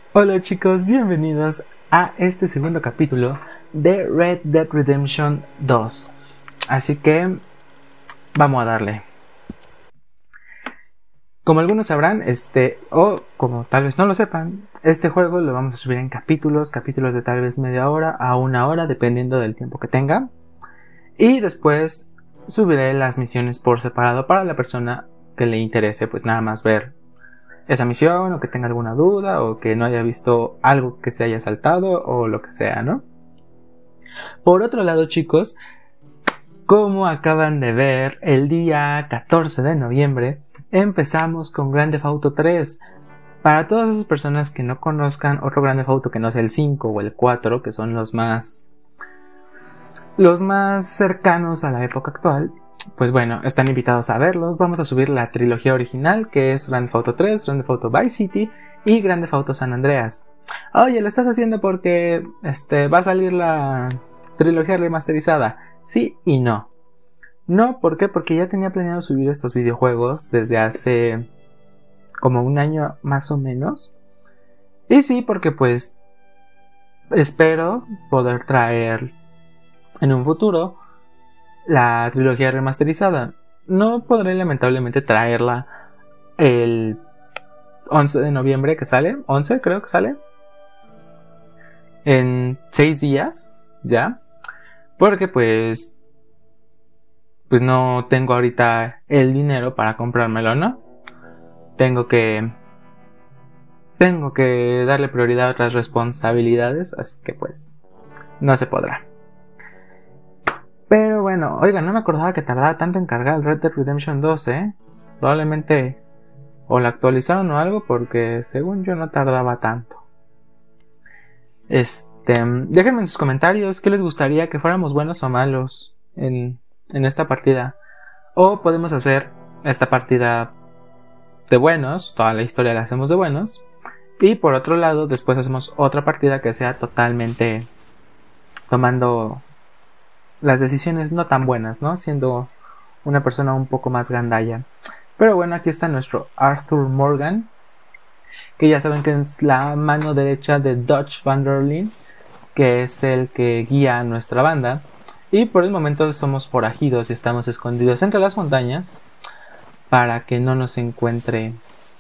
Hola chicos, bienvenidos a este segundo capítulo de Red Dead Redemption 2. Así que vamos a darle. Como algunos sabrán, o como tal vez no lo sepan, este juego lo vamos a subir en capítulos de tal vez media hora a una hora, dependiendo del tiempo que tenga. Y después subiré las misiones por separado para la persona que le interese, pues nada más ver esa misión, o que tenga alguna duda, o que no haya visto algo que se haya saltado, o lo que sea, ¿no? Por otro lado, chicos, como acaban de ver, el día 14 de noviembre empezamos con Grand Theft Auto 3. Para todas esas personas que no conozcan otro Grand Theft Auto que no sea el 5 o el 4, que son los más cercanos a la época actual, pues bueno, están invitados a verlos. Vamos a subir la trilogía original, que es Grand Theft Auto 3, Grand Theft Auto Vice City y Grand Theft Auto San Andreas. Oye, ¿lo estás haciendo porque va a salir la trilogía remasterizada? Sí y no. No, ¿por qué? Porque ya tenía planeado subir estos videojuegos desde hace como un año más o menos. Y sí, porque pues espero poder traer en un futuro la trilogía remasterizada. No podré lamentablemente traerla el 11 de noviembre que sale. 11 creo que sale. En 6 días ya. Porque pues no tengo ahorita el dinero para comprármelo, ¿no? Tengo que darle prioridad a otras responsabilidades. Así que pues no se podrá. Pero bueno, oigan, no me acordaba que tardaba tanto en cargar el Red Dead Redemption 2, Probablemente o la actualizaron o algo, porque según yo no tardaba tanto. Déjenme en sus comentarios qué les gustaría, que fuéramos buenos o malos en esta partida. O podemos hacer esta partida de buenos, toda la historia la hacemos de buenos. Y por otro lado, después hacemos otra partida que sea totalmente tomando las decisiones no tan buenas, ¿no? Siendo una persona un poco más gandalla. Pero bueno, aquí está nuestro Arthur Morgan, que ya saben que es la mano derecha de Dutch Van der Linde, que es el que guía a nuestra banda. Y por el momento somos forajidos y estamos escondidos entre las montañas para que no nos encuentre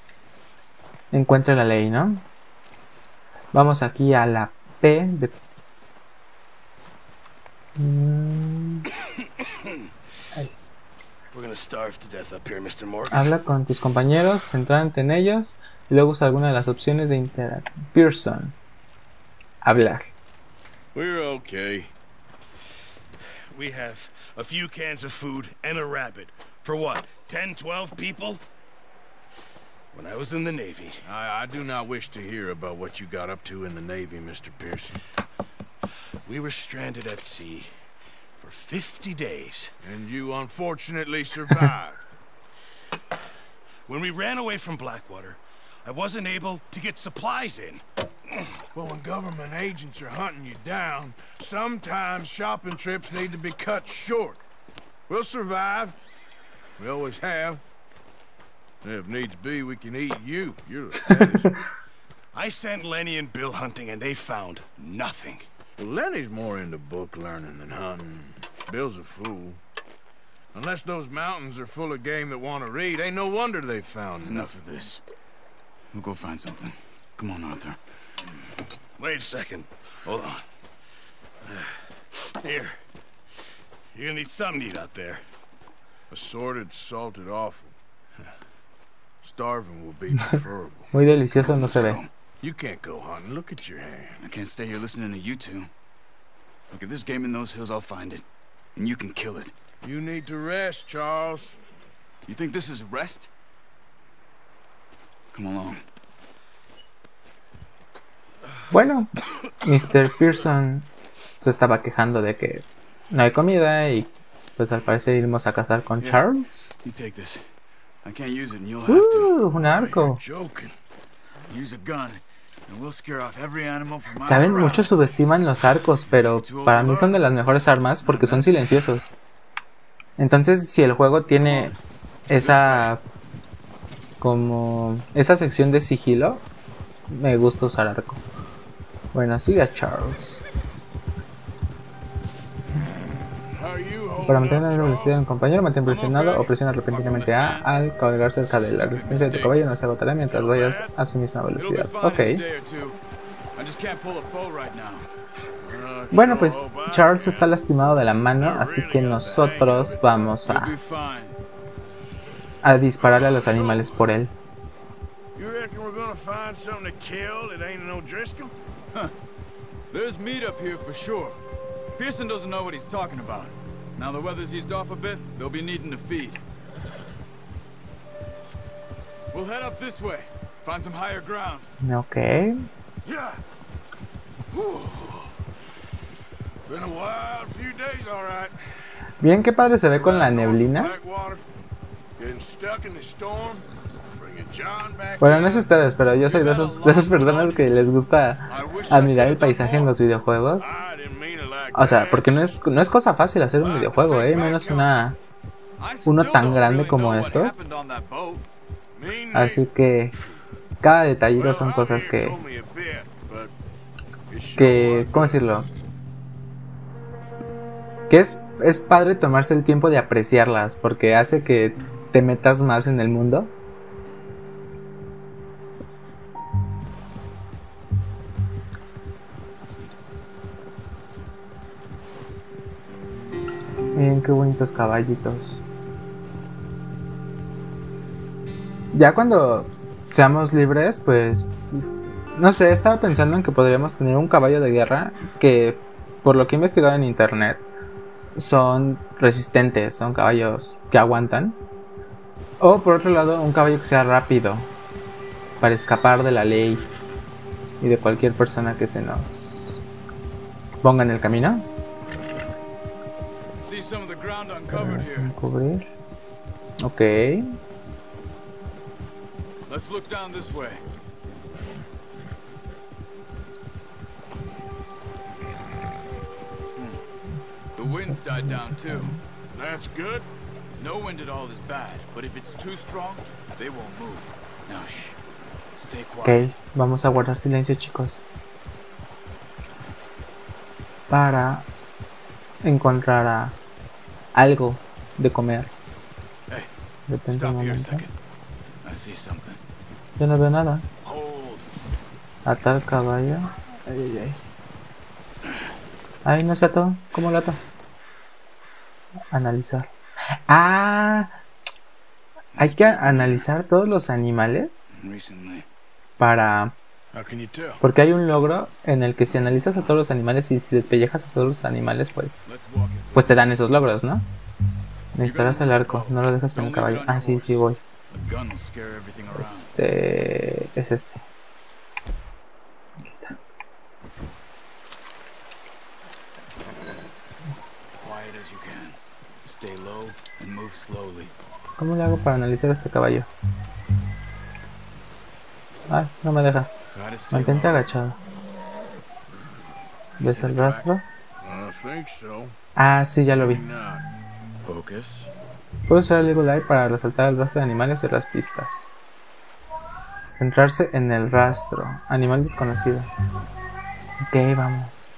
la ley, ¿no? Vamos aquí a la P de habla con tus compañeros, centrándote en ellos y luego usa alguna de las opciones de interacción. Pearson. Hablar. We're okay. We have a few cans of food and a rabbit. For what? 10, 12 people? When I was in the Navy. I do not wish to hear about what you got up to in the Navy, Mr. Pearson. We were stranded at sea for 50 days. And you unfortunately survived. When we ran away from Blackwater, I wasn't able to get supplies in. Well, when government agents are hunting you down, sometimes shopping trips need to be cut short. We'll survive. We always have. If needs be, we can eat you. You're the fattest. I sent Lenny and Bill hunting, and they found nothing. Well, Lenny's more into book learning than hunting. Bill's a fool. Unless those mountains are full of game that want to read, ain't no wonder they found Enough of this. We'll go find something. Come on, Arthur. Wait a second. Hold on. Here. You're gonna need something to eat out there. Assorted, salted offal. Starving will be preferable. Muy delicioso no se ve. You can't go hunting. Look at your hand. I can't stay here listening to you two. Look, if there's game in those hills, I'll find it. And you can kill it. You need to rest, Charles. You think this is rest? Come along. Bueno, Mr. Pearson se estaba quejando de que no hay comida y pues al parecer iremos a cazar con Charles. You take this. I can't use it and you'll have to. Un arco. Joking. Use a gun and we'll scare off every animal from miles Saben, around. muchos subestiman los arcos, pero para mí son de las mejores armas porque son silenciosos. Entonces, si el juego tiene esa sección de sigilo, me gusta usar arco. Bueno, sigue a Charles. Para mantener la velocidad de un compañero, mantén presionado o presiona repentinamente A al colgar cerca de la resistencia de tu caballo no se agotará mientras vayas a su misma velocidad. Ok. Bueno, pues Charles está lastimado de la mano, así que nosotros vamos a dispararle a los animales por él. There's meat up here for sure. Pearson doesn't know what he's talking about. Now the weather's eased off a bit, they'll be needing to feed. We'll head up this way. Find some higher ground. Ok. Yeah. Been a wild few days, all right. Bien, qué padre se ve con la neblina. Getting stuck in the storm. Bueno, no sé ustedes, pero yo soy de esas personas que les gusta admirar el paisaje en los videojuegos. O sea, porque no es cosa fácil hacer un videojuego, menos uno tan grande como estos. Así que cada detallito son cosas que ¿cómo decirlo? Que es padre tomarse el tiempo de apreciarlas, porque hace que te metas más en el mundo. Miren qué bonitos caballitos. Ya cuando seamos libres, pues no sé, estaba pensando en que podríamos tener un caballo de guerra que, por lo que he investigado en internet, son resistentes, son caballos que aguantan. O por otro lado, un caballo que sea rápido para escapar de la ley y de cualquier persona que se nos ponga en el camino. Vamos a cubrir. Ok. Let's look down this way. The wind's died down too. That's good. No wind at all is bad, but if it's too strong, they won't move. Now shh. Stay quiet. Ok, vamos a guardar silencio, chicos. Para encontrar algo de comer. Hey, Depende un stop here a momento. second. I see something. Yo no veo nada. Hold. Atar caballo. Ay, ay, ay. Ay, no se ató. ¿Cómo lo ato? Analizar. Ah, hay que analizar todos los animales Recently. para... How can you tell? Porque hay un logro en el que si analizas a todos los animales y si despellejas a todos los animales, Let's walk it. pues te dan esos logros, ¿no? Necesitarás el arco, no lo dejas en el caballo. Ah, sí, sí voy. A gun will scare everything around. Es este. Aquí está. Quiet as you can. Stay low and move slowly. ¿Cómo le hago para analizar este caballo? Ay, no me deja. Try to stay Mantente low. agachado. ¿Ves el rastro? I think so. Ah, sí, ya lo vi. Maybe not. Focus. Puedo usar el Eagle Eye para resaltar el rastro de animales y las pistas. Centrarse en el rastro. Animal desconocido. Ok, vamos.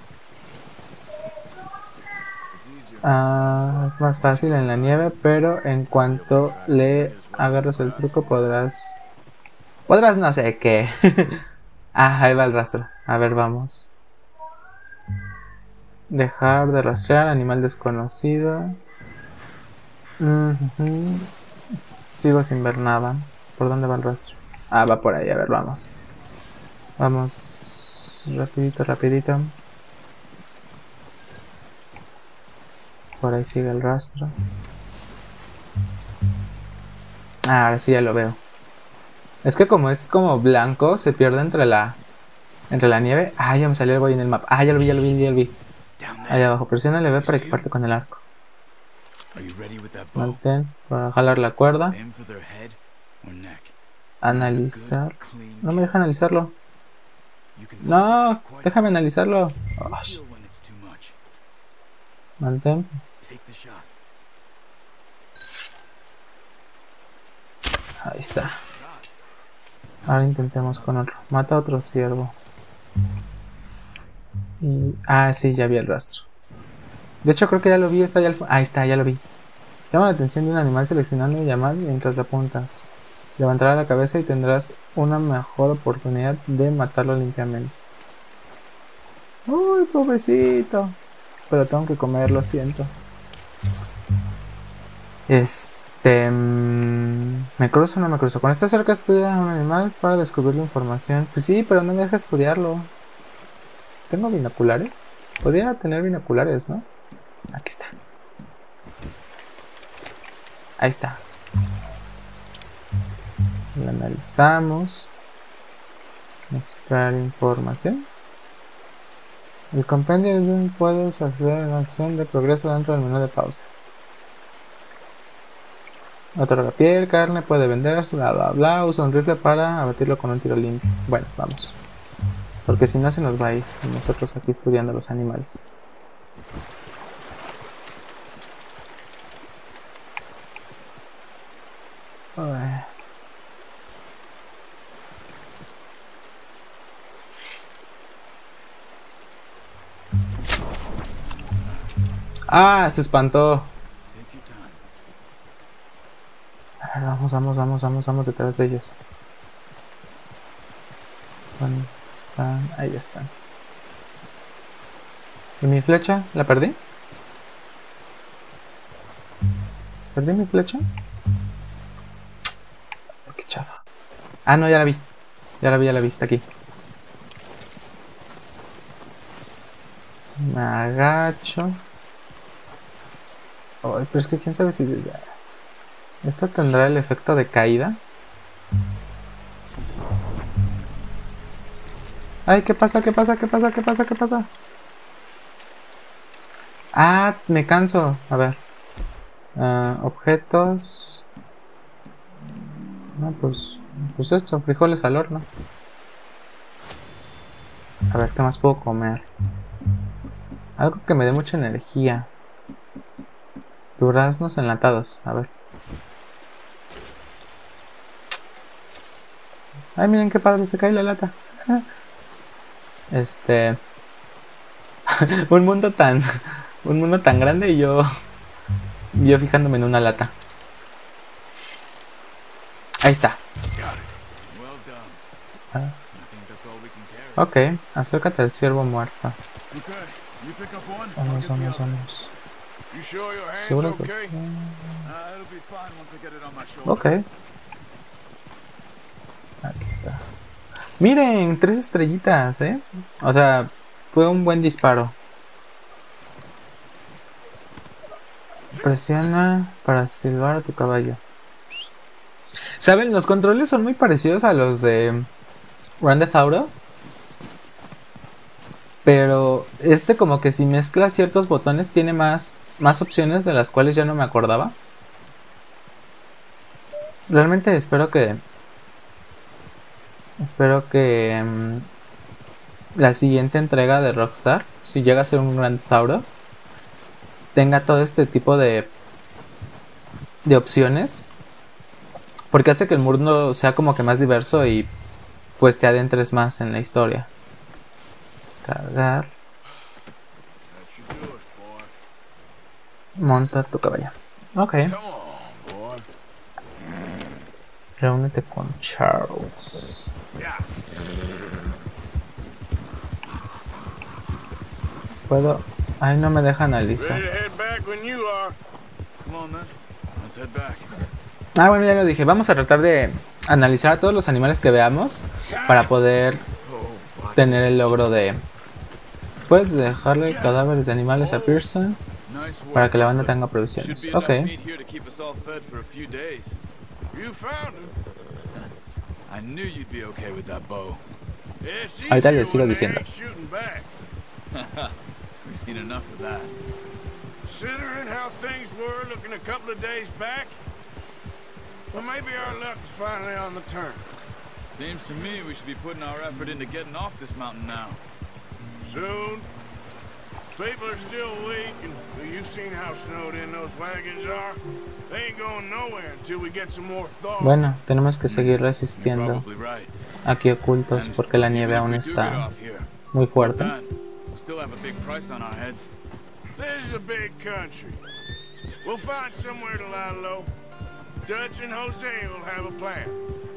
Es más fácil en la nieve, pero en cuanto le agarres el truco podrás no sé qué. Ah, ahí va el rastro. A ver, vamos. Dejar de rastrear, animal desconocido. Sigo sin ver nada. ¿Por dónde va el rastro? Ah, va por ahí, a ver, vamos. Vamos. Rapidito, rapidito. Por ahí sigue el rastro. Ah, ahora sí ya lo veo. Es que como es como blanco, se pierde entre la nieve. Ah, ya me salió algo ahí en el mapa. Ah, ya lo vi. Down there. Ahí abajo, presiona LB para equiparte con el arco. Are you ready with that bow? Mantén para jalar la cuerda. Aim for their head or neck. Analizar. Good, clean No me deja analizarlo. You can No, quite déjame analizarlo. Ay, feel when it's too much. mantén. Take the shot. Ahí está. Ahora intentemos con otro. Mata a otro ciervo. Y... ah, sí, ya vi el rastro. De hecho, creo que ya lo vi. Está ya ahí está, ya lo vi. Llama la atención de un animal seleccionando y llamar mientras le apuntas. Levantará la cabeza y tendrás una mejor oportunidad de matarlo limpiamente. Uy, pobrecito. Pero tengo que comer, lo siento. ¿Me cruzo o no me cruzo? Cuando estás cerca estudia a un animal para descubrir la información. Pues sí, pero no me deja estudiarlo. ¿Tengo binoculares? Podría tener binoculares, ¿no? Aquí está. Ahí está. Lo analizamos. Esperar información. El compendio de un puedes acceder a la acción de progreso dentro del menú de pausa. Otorga piel, carne, puede venderse, bla bla bla. Usa un rifle para abatirlo con un tiro limpio. Bueno, vamos. Porque si no se nos va a ir. Y nosotros aquí estudiando los animales. Ah, se espantó. A ver, vamos detrás de ellos. ¿Dónde están? Ahí están. ¿Y mi flecha? ¿La perdí? ¿Perdí mi flecha? Qué chafa. Ah, no, ya la vi. Ya la vi, está aquí. Me agacho. Ay, pero es que quién sabe si desde... ¿Esto tendrá el efecto de caída? Ay, ¿qué pasa? Ah, me canso. A ver. Objetos. No, pues esto, frijoles al horno. A ver, ¿qué más puedo comer? Algo que me dé mucha energía. Duraznos enlatados, a ver. Ay, miren qué padre, se cae la lata. un mundo tan grande y yo fijándome en una lata. Ahí está. Ok, acércate al ciervo muerto. Vamos. Seguro que... Ok. Aquí está. Miren, 3 estrellitas, ¿eh? O sea, fue un buen disparo. Presiona para silbar a tu caballo. ¿Saben? Los controles son muy parecidos a los de Grand Theft Auto. Pero como que si mezcla ciertos botones tiene más opciones de las cuales ya no me acordaba. Realmente espero que la siguiente entrega de Rockstar, si llega a ser un Grand Theft Auto, tenga todo este tipo de opciones, porque hace que el mundo sea como que más diverso y pues te adentres más en la historia. Cargar. Monta tu caballo. Ok. Reúnete con Charles. Puedo... Ay, no me deja analizar. Ah, bueno, ya lo dije. Vamos a tratar de analizar a todos los animales que veamos para poder tener el logro de... Puedes dejarle cadáveres de animales a Pearson para que la banda tenga provisiones. Ok. Ahorita les sigo diciendo. Considering how things were looking a couple of days back, well, maybe our luck is finally on the turn. Seems to me we should be putting our effort into getting off this mountain now. Soon. People are still weak, and you've seen how snowed in those wagons are. They ain't going nowhere until we get some more thaw. Bueno, tenemos que seguir You're resistiendo probably right. aquí ocultos And porque la nieve even if aún we do get está off here, muy fuerte. done. We'll still have a big price on our heads. This is a big country. We'll find somewhere to lie low. Dutch and Jose will have a plan.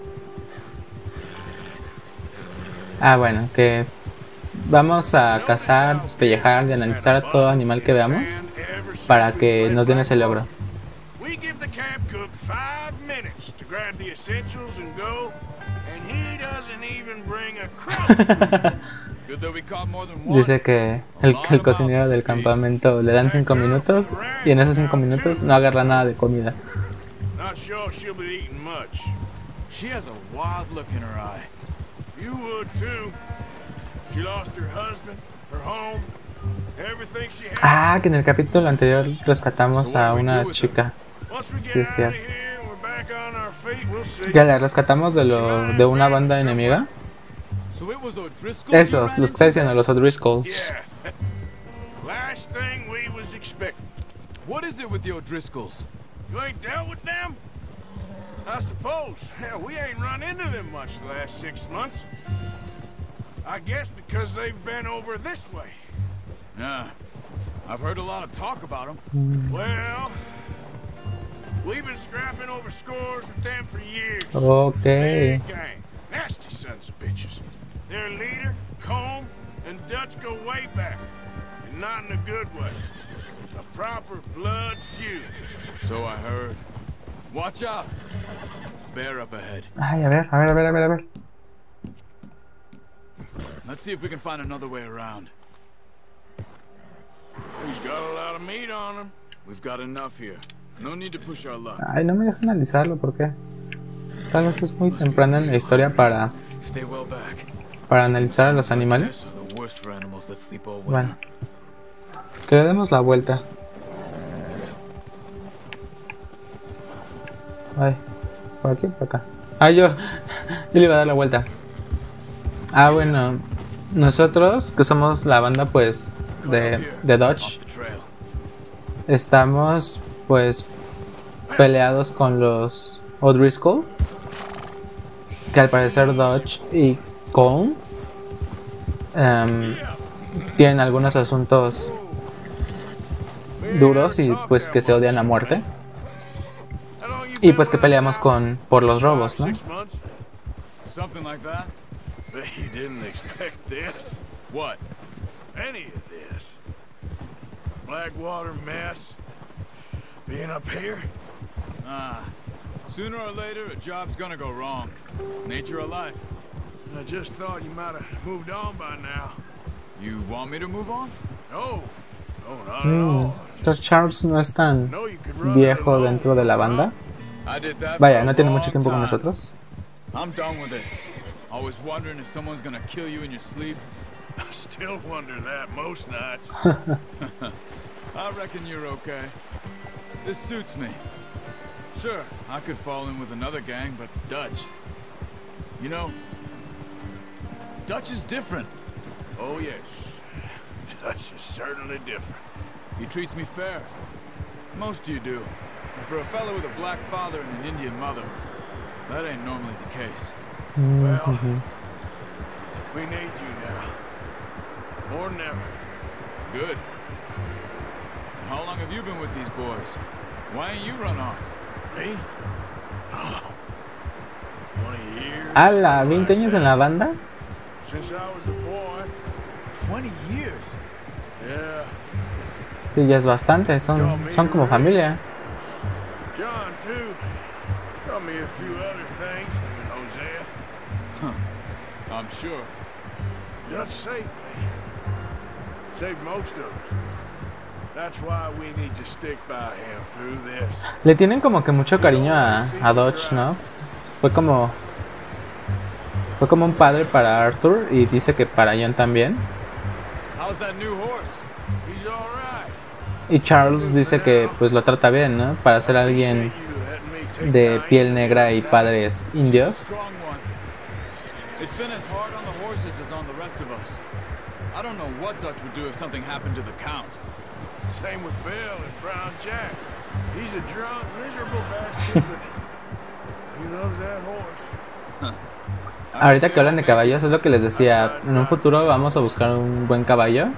Ah, bueno, que vamos a cazar, despellejar y analizar a todo animal que veamos para que nos den ese logro. We give the camp cook 5 minutes to grab the essentials and go, and he doesn't even bring a crumb. Good that we caught more than one. Dice que el cocinero del campamento le dan 5 minutos y en esos 5 minutos no agarra nada de comida. Not sure she'll be eating much. She has a wild look in her eye. You would too. She lost her husband, her home, everything she had. Ah, que en el capítulo anterior rescatamos a una chica. Once we Sí, get sí. out of here and we're back on our feet, we'll see. Que la rescatamos de una banda enemiga. So it was O'Driscoll. Esos, los que está diciendo, los O'Driscolls. Yeah. Last thing we was expecting. What is it with the O'Driscolls? You ain't dealt with them? I suppose. Hell, we ain't run into them much the last 6 months. I guess because they've been over this way. Yeah. I've heard a lot of talk about them. Well, we've been scrapping over scores with them for years. Okay. Big gang. Nasty sons of bitches. Their leader, Combe, and Dutch go way back. And not in a good way. A proper blood feud. So I heard. Watch out. Bear up ahead. Ay, a ver. Let's see if we can find another way around. He's got a lot of meat on him. We've got enough here. No need to push our luck. Ay, no me deja analizarlo, ¿por qué? Tal vez es muy temprano en la historia para Stay well back. analizar a los animales. The worst for animals that sleep all winter. Bueno, que le demos la vuelta. Ay, por aquí, por acá. Ah, yo le iba a dar la vuelta. Ah, bueno, nosotros que somos la banda pues de Dodge, Off the trail. estamos pues peleados con los O'Driscoll, que al parecer Dodge y Colm tienen algunos asuntos duros y pues que se odian a muerte. Y pues que peleamos por los robos, ¿no? 6 months? Something like that. Bet you didn't expect this. What? Any of this. Blackwater mess. Being up here. Sooner or later, a job's gonna go wrong. Nature of life. I just thought you might have moved on by now. You want me to move on? No. No, not at all. Entonces Charles no es tan No, you could run it viejo alone. dentro de la banda. I did that Vaya, for no a tiene long mucho tiempo con time. nosotros. I'm done with it. Always wondering if someone's gonna kill you in your sleep. I still wonder that most nights. I reckon you're okay. This suits me. Sure, I could fall in with another gang, but Dutch. You know, Dutch is different. Oh, yes. Dutch is certainly different. He treats me fair. Most of you do. And for a fellow with a black father and an Indian mother, that ain't normally the case. Well, we need you now. More than ever. Good. And how long have you been with these boys? Why ain't you run off? Me? Oh. 20 years. ¡Hala! ¿20 años en la banda? Since I was a boy. 20 years. Yeah. Sí, ya es bastante. Son como familia. John, too. Taught me a few other things, him and Hosea. I'm sure. Dutch saved me. Saved most of us. That's why we need to stick by him through this. Le tienen como que mucho cariño a Dodge, ¿no? Fue como un padre para Arthur y dice que para John también. How's that new horse? He's all right. Y Charles dice que pues lo trata bien, ¿no? Para ser alguien de piel negra y padres indios. Strong one. It's been as hard on the horses as on the rest of us. I don't know what Dutch would do if something happened to the Count. Same with Bill and Brown Jack. He's a drunk, miserable bastard, but he loves that horse. Ahorita que hablan de caballos, es lo que les decía. En un futuro vamos a buscar un buen caballo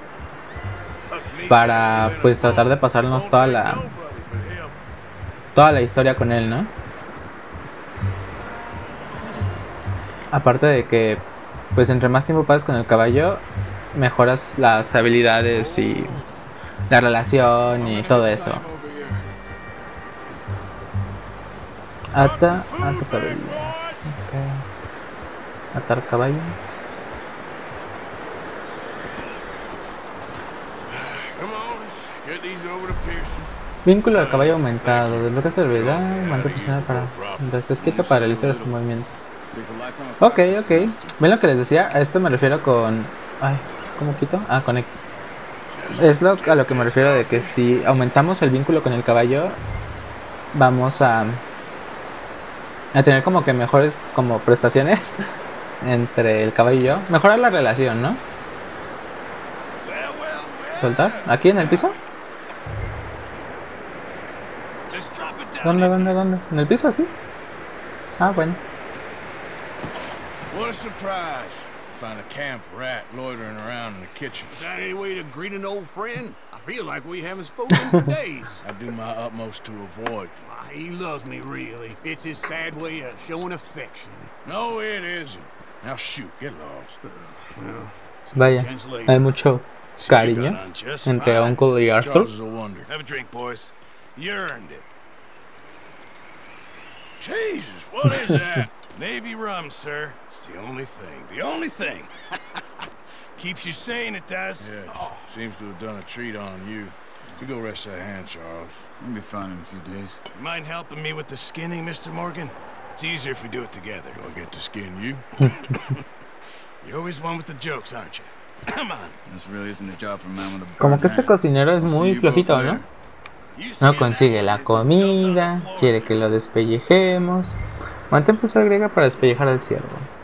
para pues tratar de pasarnos toda la historia con él, ¿no? Aparte de que pues entre más tiempo pasas con el caballo, mejoras las habilidades y la relación y todo eso. Ata caballo. Okay. Atar caballo. Vínculo de caballo aumentado. Desbloquea esa habilidad. Mantén presionado para esquita para realizar este movimiento. Ok. ¿Ven lo que les decía? A esto me refiero con... Ay, ¿cómo quito? Ah, con X. Es a lo que me refiero de que si aumentamos el vínculo con el caballo, vamos a tener como que mejores como prestaciones entre el caballo y yo. Mejorar la relación, ¿no? ¿Soltar? ¿Aquí en el piso? ¿Dónde? ¿En el piso, sí? Ah, bueno. What a surprise. Find a camp rat loitering around in the kitchen. Is that any way to greet an old friend? I feel like we haven't spoken for days. I do my utmost to avoid you. Why, he loves me, really. It's his sad way of showing affection. No, it isn't. Now shoot, get lost. Well, Vaya, hay mucho cariño entre Uncle y Arthur. Charles is a wonder. Have a drink, boys. You earned it. Jesus, what is that? Navy rum, sir. It's the only thing. The only thing. Keeps you sane, it does. Yeah, seems to have done a treat on you. You go rest that hand, Charles. I'll be fine in a few days. You mind helping me with the skinning, Mr. Morgan? It's easier if we do it together. Do I get to skin you? You're always one with the jokes, aren't you? Come on. This really isn't a job for a man with a Como que este cocinero es muy flojito, ¿no? No consigue la comida, quiere que lo despellejemos. Mantén pulsar griega para despellejar al ciervo.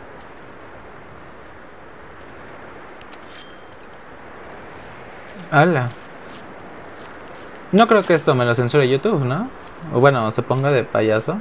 ¡Hala! No creo que esto me lo censure YouTube, ¿no? O bueno, se ponga de payaso.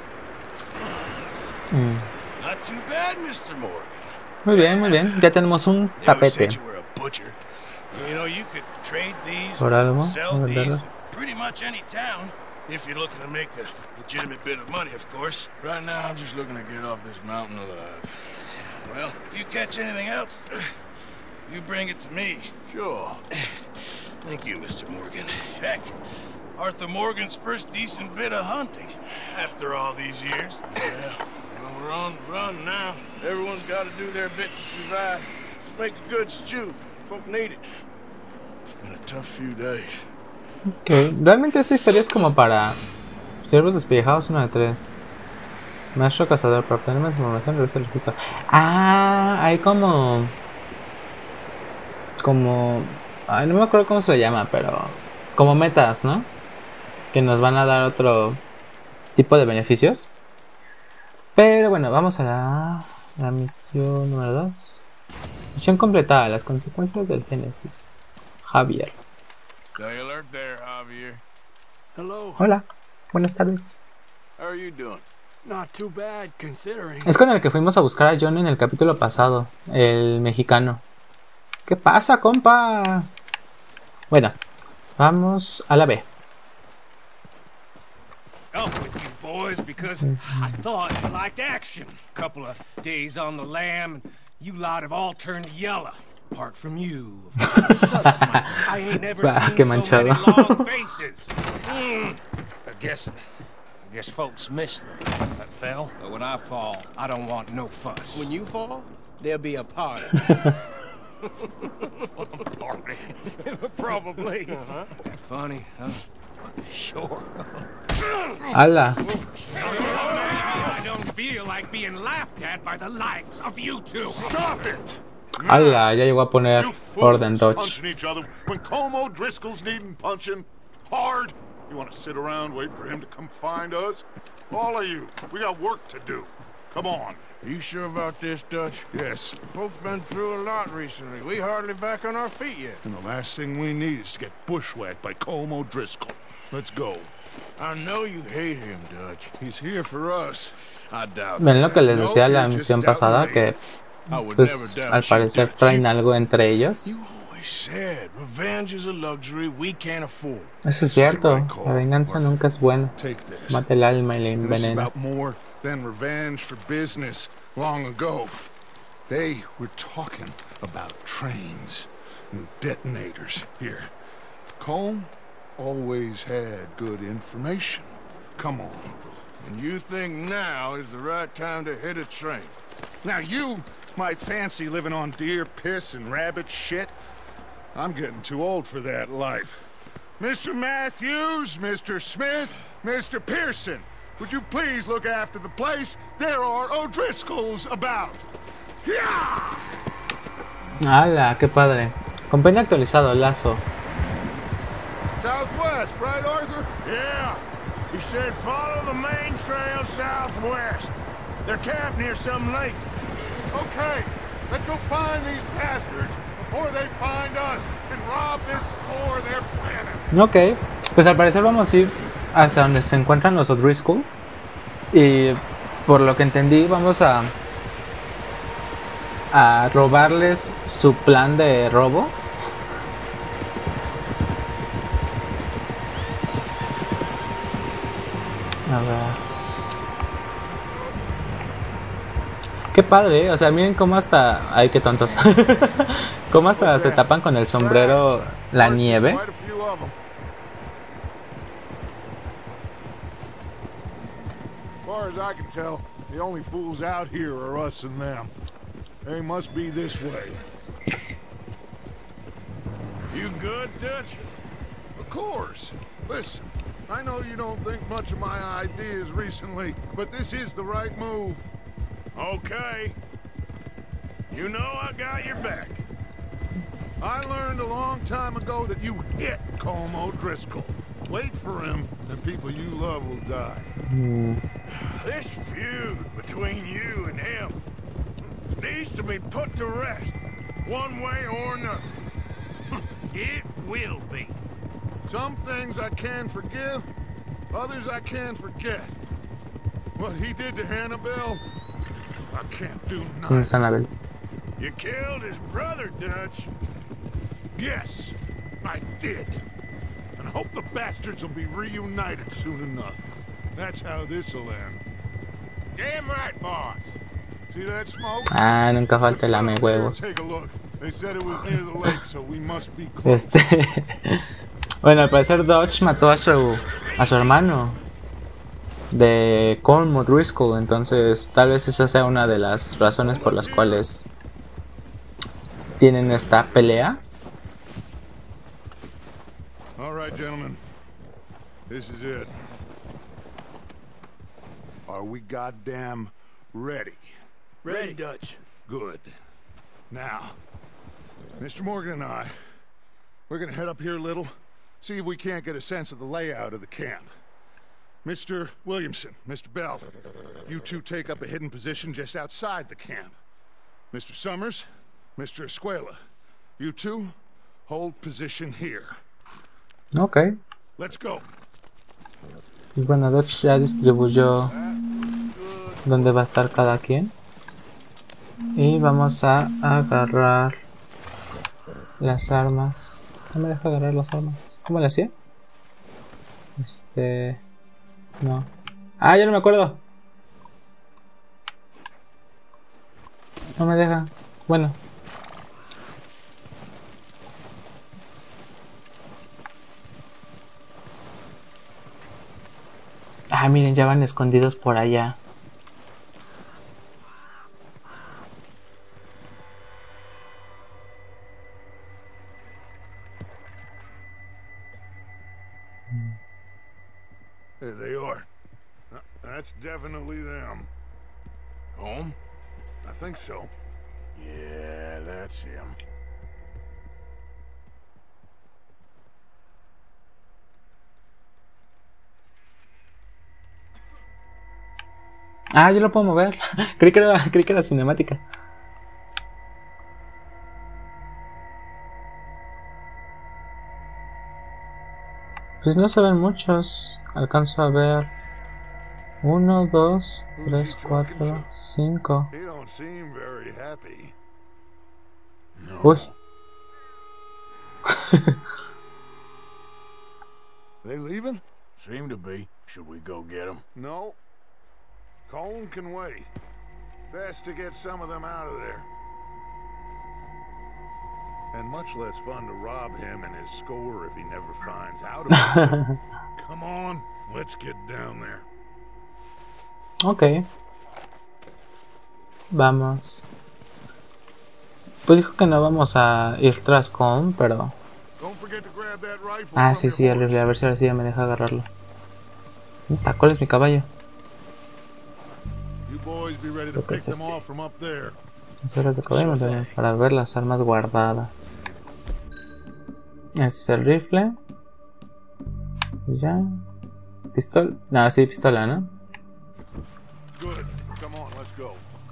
Not too bad, Mr. Morgan. Muy bien. Ya tenemos un tapete. You know, you could trade these, Por algo, sell these, pretty much any town, if you're looking to make a legitimate bit of money, of course. Right now, I'm just looking to get off this mountain alive. Well, if you catch anything else, you bring it to me. Sure. Thank you, Mr. Morgan. Heck, Arthur Morgan's first decent bit of hunting, after all these years. Yeah. Well, we're on the run now. Everyone's got to do their bit to survive. Just make a good stew. Folk need it. It's been a tough few days. Ok, realmente esta historia es como para ciervos despellejados 1 de 3. Maestro cazador, para obtener más información revisa el registro. Ah, hay como... Ay, no me acuerdo cómo se le llama, pero... Como metas, ¿no? Que nos van a dar otro tipo de beneficios. Pero bueno, vamos a la misión número 2. Misión completada, las consecuencias del Génesis. Javier. Stay alert there, Javier. Hello. Hola, buenas tardes. How are you doing? Not too bad, considering. Es con el que fuimos a buscar a John en el capítulo pasado, el mexicano. ¿Qué pasa, compa? Bueno, vamos a la B. Up with you boys because I thought you liked action. Couple of days on the lam and you lot have all turned yellow. Apart from you, of course. I ain't never seen so many long faces. I guess folks miss them. That fell. But when I fall, I don't want no fuss. When you fall, there'll be a party. Party. Probably. That funny, huh? Sure. ¡Hala! I don't feel like being laughed at by the likes of you two. Stop it! ¡Hala! Ya llegó a poner orden Dodge. Punching each other when Como Driscoll's needing punching hard. You want to sit around waiting for him to come find us? All of you, we got work to do. Come on. You sure about this, Dutch? Yes. Folks been through a lot recently. We hardly back on our feet yet. And the last thing we need is to get bushwhacked by Colm O'Driscoll. Let's go. I know you hate him, Dutch. He's here for us. I doubt Ven lo que les No, decía la you're just misión pasada, doubting que I would pues never doubt al you, parecer Dutch. traen algo entre ellos. You always said revenge is a luxury we can't afford. Eso es cierto, la venganza nunca es buena. Take this. Mata el alma y la And this is envenena. about more than revenge for business long ago. They were talking about trains and detonators here. Colm always had good information. Come on. And you think now is the right time to hit a train? Now you might fancy living on deer piss and rabbit shit. I'm getting too old for that life. Mr. Matthews, Mr. Smith, Mr. Pearson, would you please look after the place? There are O'Driscolls about. Yeah! ¡Hala! ¡Qué padre! Compendio actualizado, Lazo. Southwest, right, Arthur? Yeah. He said follow the main trail southwest. They're camped near some lake. Okay, let's go find these bastards before they find us and rob this store they're planning. Ok, pues al parecer vamos a ir hasta donde se encuentran los O'Driscoll. Y por lo que entendí, vamos a robarles su plan de robo. A ver. Qué padre, ¿eh? O sea, miren cómo hasta... Ay, qué tontos. Cómo hasta se tapan con el sombrero la nieve. Quite a few of 'em. As far as I can tell, the only fools out here are us and them. They must be this way. You good, Dutch? Of course. Listen, I know you don't think much of my ideas recently, but this is the right move. Okay. You know I got your back. I learned a long time ago that you hit Colm O'Driscoll. Wait for him, and people you love will die. This feud between you and him needs to be put to rest, one way or another. It will be. Some things I can forgive, others I can forget. What he did to Hannibal, I can't do ¿Quién es nothing. Annabelle? You killed his brother, Dutch. Yes, I did. And I hope the bastards will be reunited soon enough. That's how this'll end. Damn right, boss. See that smoke? Ah, nunca falta el Let's lame go up there and huevos. take a look. They said it was near the lake, so we must be close. Bueno, al parecer Dodge mató a su hermano de Colm O'Driscoll, entonces tal vez esa sea una de las razones por las cuales tienen esta pelea. All right, gentlemen. This is it. Are we goddamn ready? Ready, Dutch. Good. Now, Mr. Morgan and I, we're gonna head up here a little, see if we can't get a sense of the layout of the camp. Mr. Williamson, Mr. Bell, you two take up a hidden position just outside the camp. Mr. Summers, Mr. Escuela, you two hold position here. Ok. Let's go. Y bueno, Dodge ya distribuyó dónde va a estar cada quien. Y vamos a agarrar las armas. No me deja agarrar las armas. ¿Cómo le hacía? No. Ah, ya no me acuerdo. No me deja. Bueno. Ah, miren, ya van escondidos por allá. There they are. That's definitely them. Home? I think so. Yeah, that's him. Ah, yo lo puedo mover. creí que era cinemática. Pues no se ven muchos. Alcanzo a ver 1, 2, 3, 4, 5. He don't seem very happy. Uy. They leaving? Seem to be. Should we go get them? No. Colin can wait. Best to get some of them out of there. And much less fun to rob him and his score if he never finds out about it. Come on, let's get down there. Ok. Vamos. Pues dijo que no vamos a ir tras Colm, pero... Don't forget to grab that rifle Ah, from sí, your el horse. rifle. A ver si ahora sí ya me deja agarrarlo. ¿Cuál es mi caballo? You boys be ready to Creo que pick es them este. off from up there. Eso es lo que acabamos de ver, para ver las armas guardadas. Ese es el rifle. Y ya. Pistola. No, sí, pistola, ¿no? Good. Come on, let's go.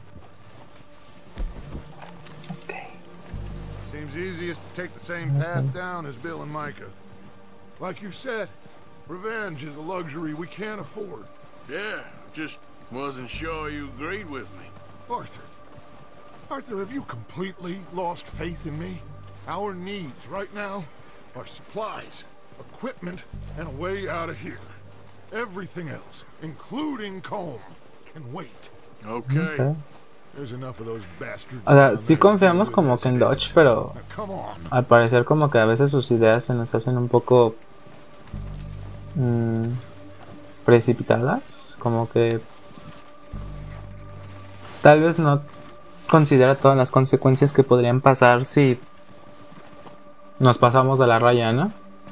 Ok. Seems easiest to take the same path down as Bill and Micah. Like you said, revenge is a luxury we can't afford. Yeah, just wasn't sure you agreed with me. Arthur, have you completely lost faith in me? Our needs right now are supplies, equipment, and a way out of here. Everything else, including Colm, can wait. Okay. Ok. There's enough of those bastards. O sea, down sí there confiamos to do como with que en us. Dodge, pero Now, come on. al parecer como que a veces sus ideas se nos hacen un poco precipitadas, como que tal vez no considera todas las consecuencias que podrían pasar si nos pasamos de la raya, ¿no?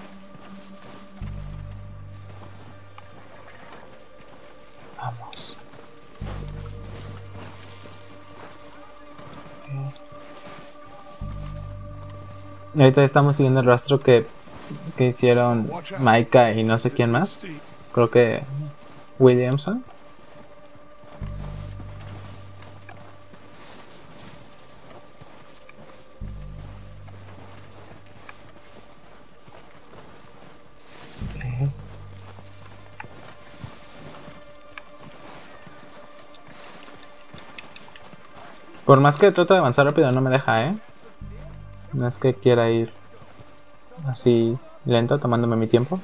Vamos. Y ahorita estamos siguiendo el rastro que hicieron Micah y no sé quién más. Creo que Williamson. Por más que trato de avanzar rápido no me deja, ¿eh? No es que quiera ir así lento, tomándome mi tiempo.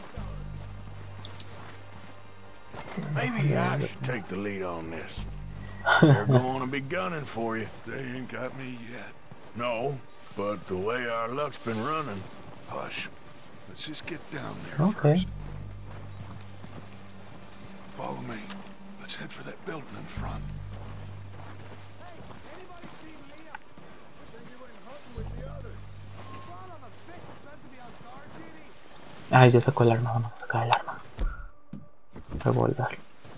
Maybe I should take the lead on this. They're going to be gunning for you. They ain't got me yet. No, but the way our luck's been running. Hush. Let's just get down there Okay. first. Follow me. Let's head for that building in front. Ay, ya sacó el arma, vamos a sacar el arma. Revólver.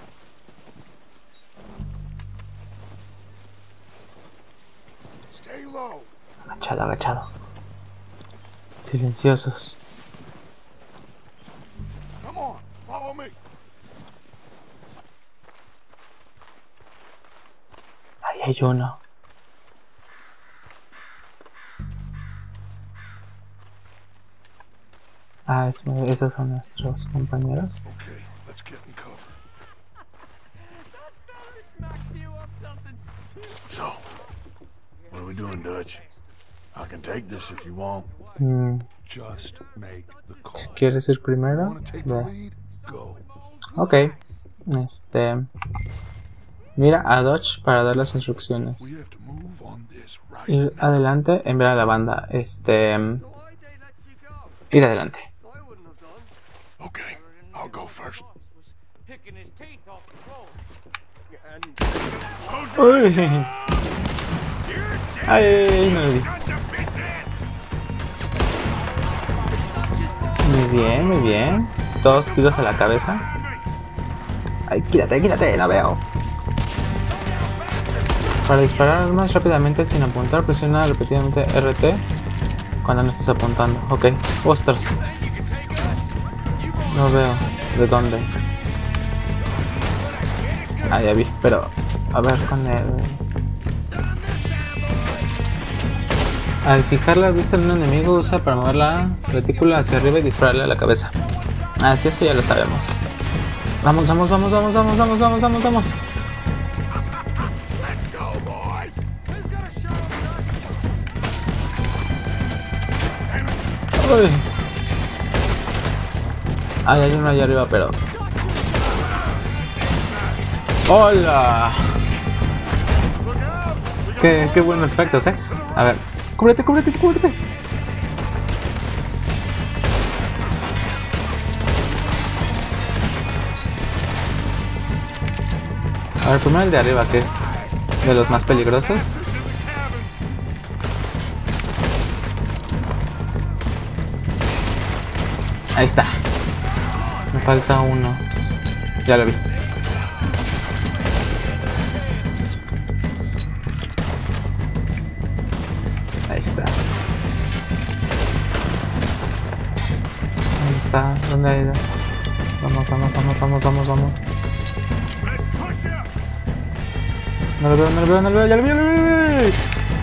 Stay low. Agachado, agachado. Silenciosos. Come on. Follow me. Ahí hay uno. Ah, esos son nuestros compañeros. Okay, let's get in cover. So, what are we doing, Dutch? I can take this if you want. Just make the call. Si quieres ir primero, Want to take the ve. lead? Go. Ok. Mira a Dodge para dar las instrucciones. We have to move on this right Ir now. adelante, enviar a la banda. Ir adelante. Okay, I'll go first. Uy. Ay, no lo vi. Muy bien, muy bien. Dos tiros a la cabeza. Ay, quítate, no veo. Para disparar más rápidamente sin apuntar, presiona repetidamente RT cuando no estés apuntando. Ok, ostras. No veo de dónde. Ah, ya vi, pero a ver con el... Al fijar la vista en un enemigo usa para mover la retícula hacia arriba y dispararle a la cabeza. Ah, sí, eso ya lo sabemos. Vamos, vamos, vamos, vamos, vamos, vamos, vamos, vamos, vamos. Uy. Ah, hay uno allá arriba, pero... ¡Hola! Qué buenos efectos, A ver, cúbrete, cúbrete, cúbrete. A ver, primero el de arriba, que es de los más peligrosos. Ahí está. Me falta uno. Ya lo vi. Ahí está. ¿Dónde está? ¿Dónde ha ido? Vamos, vamos, vamos, vamos, vamos, vamos. No lo veo, no lo veo, no lo veo, ya lo vi, ya lo vi.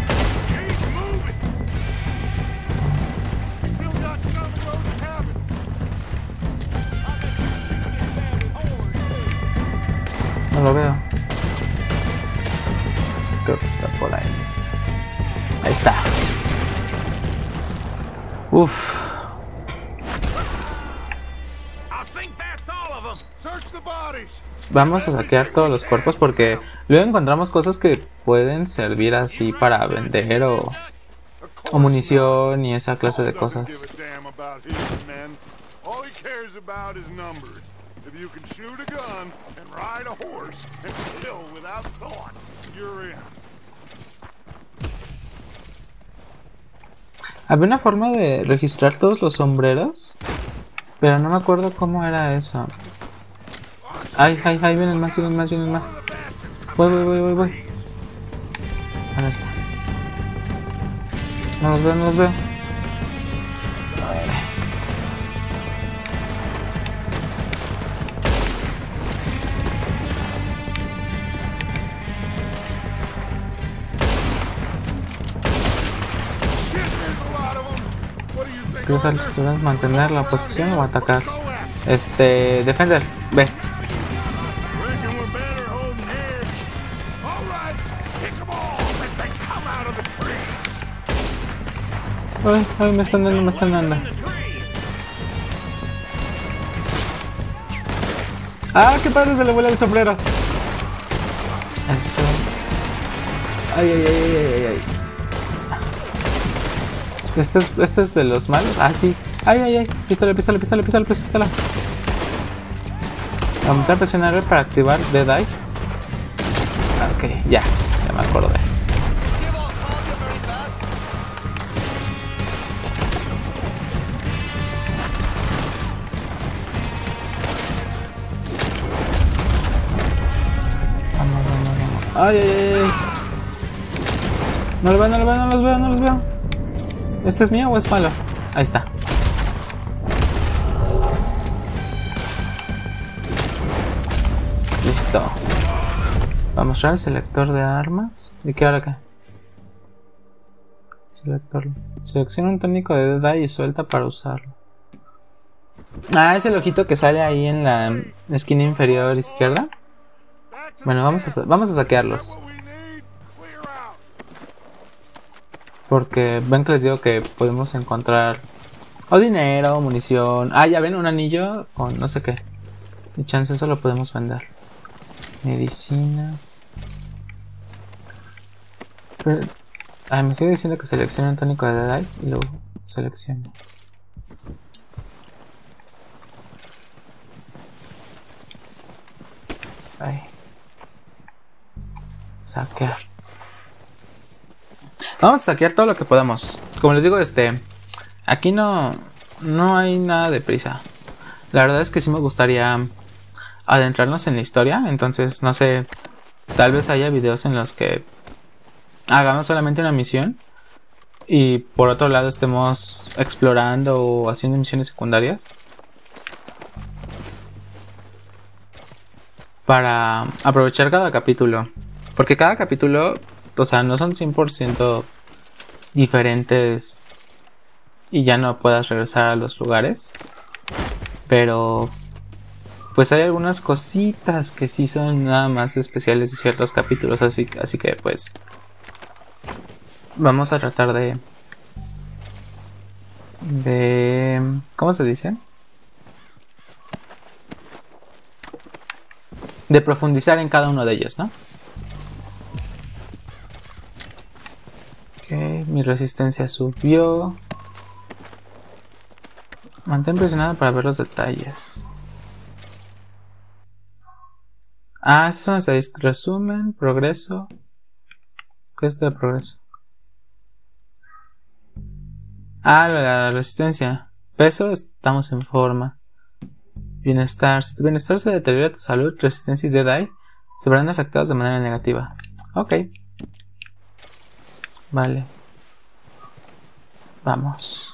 No lo veo. Creo que está por ahí. Ahí está. Uf. Vamos a saquear todos los cuerpos porque luego encontramos cosas que pueden servir así para vender o munición y esa clase de cosas. Había una forma de registrar todos los sombreros, pero no me acuerdo cómo era eso. Ay, ay, ay, vienen más, vienen más, vienen más. Voy, voy, voy, voy, voy. ¿Dónde está? No los veo, no los veo. ¿Quieres mantener la posición o atacar? Defender, ve. Ay, ay, me están dando, me están dando. Ah, qué padre, se le vuela el sombrero. Eso. Ay, ay, ay, ay, ay, ay. Este es de los malos. Ah, sí. Ay, ay, ay. Pistola, pistola, pistola, pistola, pistola. Aumentar presionar R para activar Dead Eye. Ok, ya me acordé. Vamos, vamos, vamos. Ay, ay, ay, ay. No lo veo, no lo veo, no los veo, no los veo. ¿Este es mío o es malo? Ahí está. Listo. Vamos a mostrar el selector de armas. ¿Y qué ahora qué? Selector. Selecciona un técnico de Dead Eye y suelta para usarlo. Ah, es el ojito que sale ahí en la esquina inferior izquierda. Bueno, vamos a saquearlos. Porque ven que les digo que podemos encontrar o dinero, o munición. Ah, ya ven, un anillo con no sé qué. Y chance eso lo podemos vender. Medicina. Pero, me sigue diciendo que seleccione un tónico de Dead Eye y luego seleccione. Ahí. Saquear. Vamos a saquear todo lo que podamos. Como les digo, aquí no hay nada de prisa. La verdad es que sí me gustaría adentrarnos en la historia. Entonces, no sé, tal vez haya videos en los que hagamos solamente una misión y por otro lado estemos explorando o haciendo misiones secundarias. para aprovechar cada capítulo. Porque cada capítulo, o sea, no son 100% diferentes y ya no puedas regresar a los lugares. Pero pues hay algunas cositas que sí son nada más especiales de ciertos capítulos. Así que pues vamos a tratar de ¿cómo se dice? De profundizar en cada uno de ellos, ¿no? Ok, mi resistencia subió. Mantén presionada para ver los detalles. Ah, estos son estadísticas. Resumen, progreso. ¿Qué es de progreso? Ah, la resistencia. Peso, estamos en forma. Bienestar. Si tu bienestar se deteriora, tu salud, resistencia y Dead Eye se verán afectados de manera negativa. Ok. Vale. Vamos.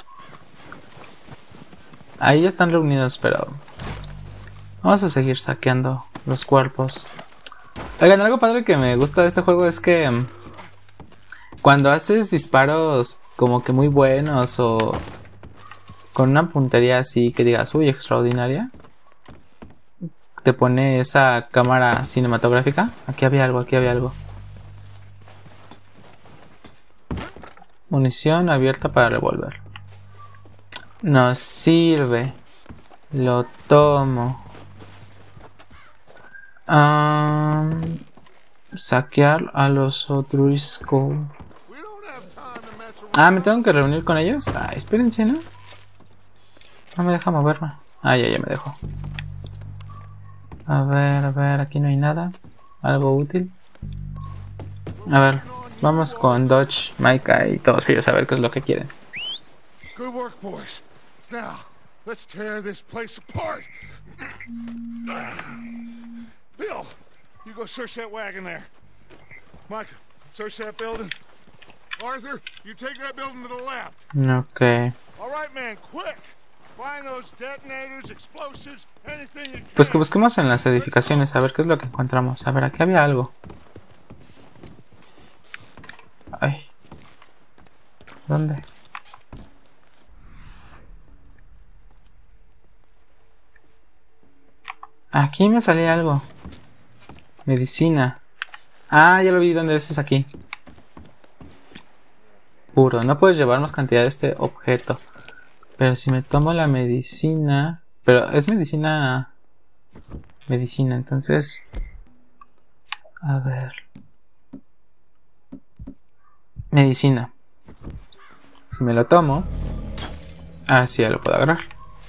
Ahí ya están reunidos, pero vamos a seguir saqueando los cuerpos. Oigan, algo padre que me gusta de este juego es que cuando haces disparos como que muy buenos o con una puntería así que digas, uy, extraordinaria, te pone esa cámara cinematográfica. Aquí había algo. Munición abierta para revólver. Nos sirve. Lo tomo. Saquear a los Otruisco. Ah, ¿me tengo que reunir con ellos? Ah, espérense, ¿no? No me deja moverme. Ah, ya me dejó. A ver, aquí no hay nada. Algo útil. A ver, vamos con Dodge, Micah y todos ellos a ver qué es lo que quieren. Good work, boys. Now, let's tear this place apart. Bill, you go search that wagon there. Mike, search that building. Arthur, you take that building to the left. Ok. All right, man, quick. Find those detonators, explosives, anything you can. Pues que busquemos en las edificaciones a ver qué es lo que encontramos. A ver, aquí había algo. Ay. ¿Dónde? Aquí me salía algo. Medicina. Ah, ya lo vi. ¿Dónde es aquí? Puro. No puedes llevar más cantidad de este objeto. Pero si me tomo la medicina... Pero es medicina... Medicina, entonces... A ver... Medicina. Si me lo tomo... Ahora sí ya lo puedo agarrar.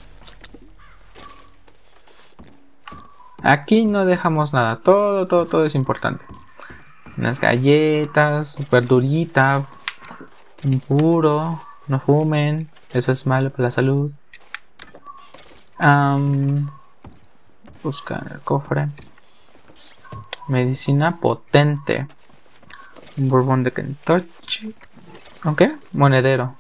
Aquí no dejamos nada. Todo es importante. Unas galletas, verdurita, un puro. No fumen. Eso es malo para la salud. Buscar el cofre. Medicina potente. Un bourbon de Kentucky. ¿Ok? Monedero.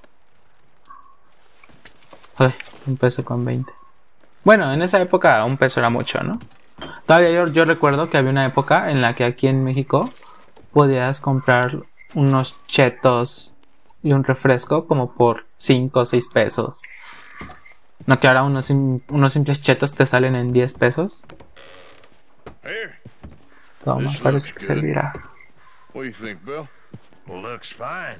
Ay, 1 peso con 20. Bueno, en esa época 1 peso era mucho, ¿no? Todavía yo recuerdo que había una época en la que aquí en México podías comprar unos chetos y un refresco como por 5 o 6 pesos. No que ahora unos simples chetos te salen en 10 pesos. Toma, parece que servirá. What do you think, Bill? Well, looks fine.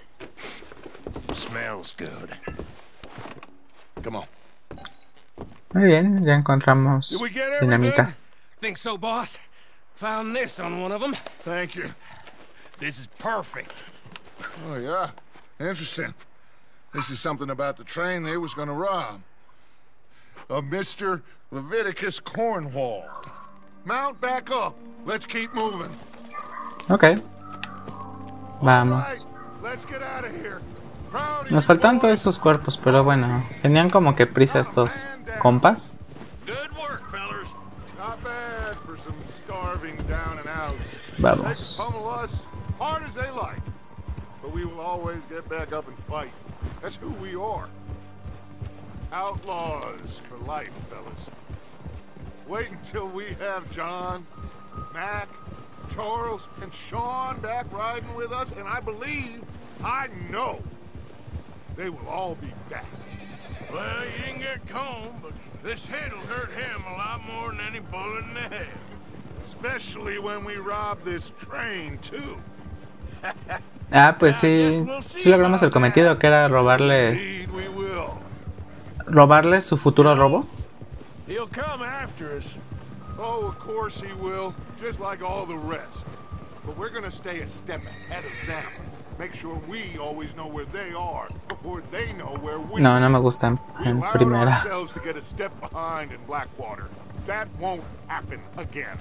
Smells good. Come on. Muy bien, ya encontramos Did we get dinamita. Think so, boss? Found this on one of them. Thank you. This is perfect. Oh, yeah? Interesting. This is something about the train they was gonna rob. Of Mr. Leviticus Cornwall. Mount back up. Let's keep moving. Ok. Vamos. Let's get out of here. Proud of Nos you, faltan todos boys. esos cuerpos, pero bueno, tenían como que prisa estos compas. Good work, fellas. Not bad for some starving down and out. They Vamos. can pummel us hard as they like, but we will always get back up and fight. That's who we are. Outlaws for life, fellas. Wait until we have John, Mac, Charles, and Sean back riding with us, and I believe, I know, they will all be back. Well, you didn't get Combe, but this hit'll hurt him a lot more than any bullet in the head. Especially when we rob this train, too. Ah, pues sí, sí logramos el cometido, que era robarle Indeed we will. su futuro robo. He'll come after us. Oh, of course he will, just like all the rest. But we're gonna stay a step ahead of them. Make sure we always know where they are before they know where we No, are. no me gusta We en allowed primera. ourselves to get a step behind in Blackwater. That won't happen again.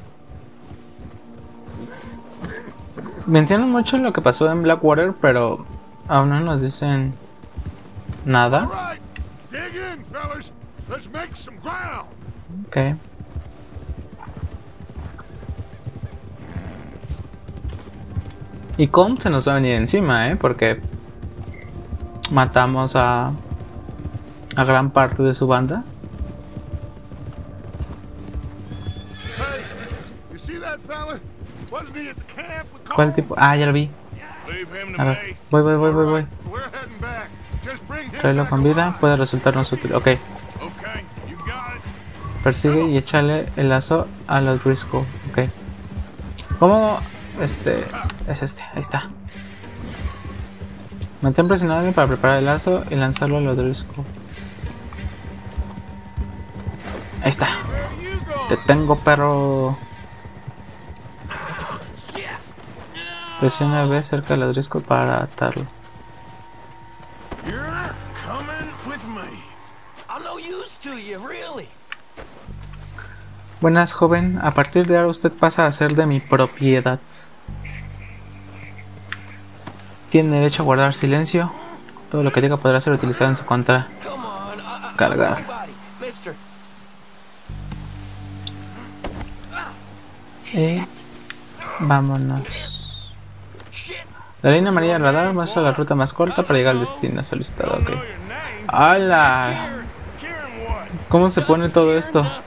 Mencionan mucho lo que pasó en Blackwater, pero aún no nos dicen nada. All right, dig in, fellas. Let's make some ground. Ok. Y Combe se nos va a venir encima, porque matamos a gran parte de su banda. Hey, you see that fella? Wasn't he at the camp with ¿Cuál Cole? tipo? Ah, ya lo vi. Leave him to A me. ver, voy. We're heading back. Just bring him Tráelo back con vida, alive. puede resultarnos útil. Ok. Okay, you got it. Persigue y échale el lazo a los Driscoll. Ok. ¿Cómo? Es ahí está. Mantén presionado para preparar el lazo y lanzarlo a los Driscoll. Ahí está. Where you going? Te tengo, perro. Presiona B cerca de los Driscoll para atarlo. You're coming with me. I'm no use to you, really. Buenas, joven. A partir de ahora usted pasa a ser de mi propiedad. Tiene derecho a guardar silencio. Todo lo que diga podrá ser utilizado en su contra. Come on, Cargar. nobody, mister. Y vámonos. La línea amarilla del radar muestra la ruta más corta para llegar al destino solicitado. Don't Ok. know your name. ¡Hala! Kieran what? ¿Cómo se pone todo esto? Well,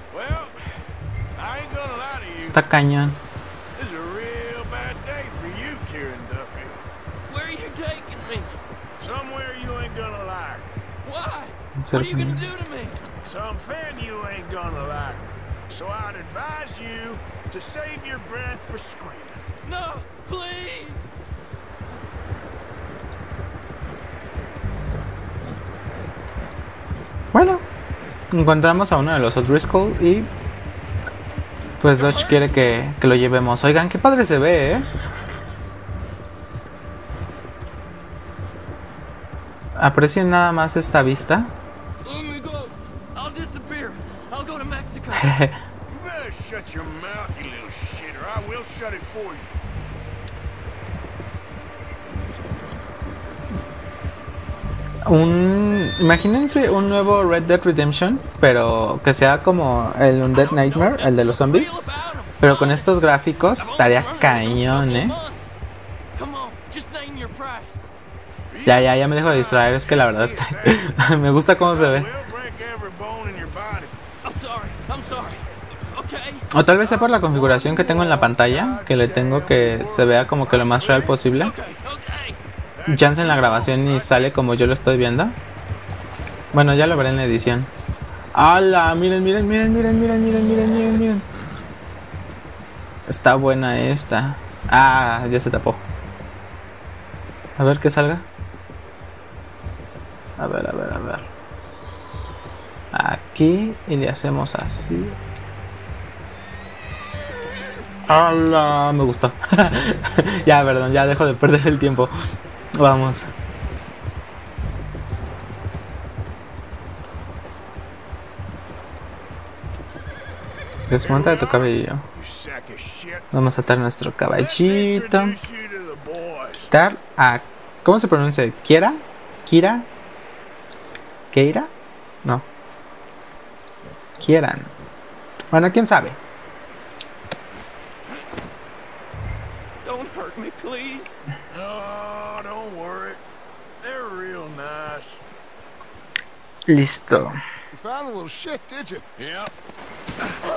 I ain't gonna lie to you. Está cañón. This is a real bad day for you, Kieran Duffy. Where are you taking me? Somewhere you ain't gonna like. Why? Ser- What are you gonna do to me? Something you ain't gonna like. So I'd advise you to save your breath for screaming. No, please. Bueno, encontramos a uno de los O'Driscoll y pues Dodge quiere que lo llevemos. Oigan, qué padre se ve, Aprecien nada más esta vista. Let me go. I'll disappear. I'll go to Mexico. You better shut your mouth, you little shit, or I will shut it for you. Imagínense un nuevo Red Dead Redemption, pero que sea como el Undead Nightmare, el de los zombies, pero con estos gráficos estaría cañón, Come on, just name your price. Ya me dejo de distraer, es que la verdad me gusta cómo se ve. We'll break every bone in your body. I'm sorry. Okay. O tal vez sea por la configuración que tengo en la pantalla, que le tengo que se vea como que lo más real posible. Okay. Chance en la grabación y sale como yo lo estoy viendo. Bueno, ya lo veré en la edición. ¡Hala! Miren. Está buena esta. Ah, ya se tapó. A ver que salga. A ver. Aquí y le hacemos así. ¡Hala! Me gustó. Ya, perdón, ya dejo de perder el tiempo. Vamos. Desmonta de tu cabello. You sack of shit. Vamos a atar nuestro Let's caballito. introduce you to the boys. Atar a... ¿Cómo se pronuncia? ¿Kira? ¿Kira? ¿Keira? No. Kieran. Bueno, quién sabe. Don't hurt me, please. Oh, don't worry. They're real nice. Listo. You found a little shit, did you? Yep.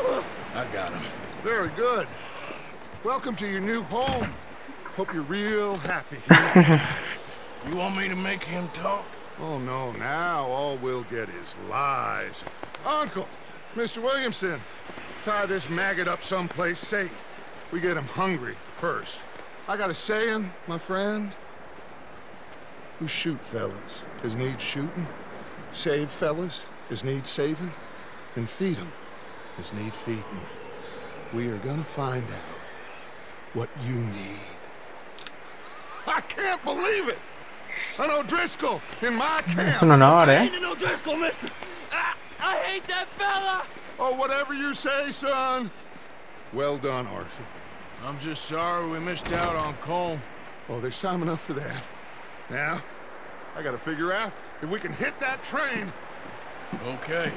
I got him. Very good. Welcome to your new home. Hope you're real happy. You want me to make him talk? Oh, no, now all we'll get is lies. Uncle, Mr. Williamson, tie this maggot up someplace safe. We get him hungry first. I got a saying, my friend. Who shoot fellas as need shooting, save fellas as need saving, and feed 'em as need feeding. We are gonna find out what you need. I can't believe it! An O'Driscoll in my camp! Es un honor, I ¿eh? ain't no Driscoll, mister. I hate that fella. Oh, whatever you say, son. Well done, Arthur. I'm just sorry we missed out on Colm. Oh, there's time enough for that. Now, I gotta figure out if we can hit that train. Okay.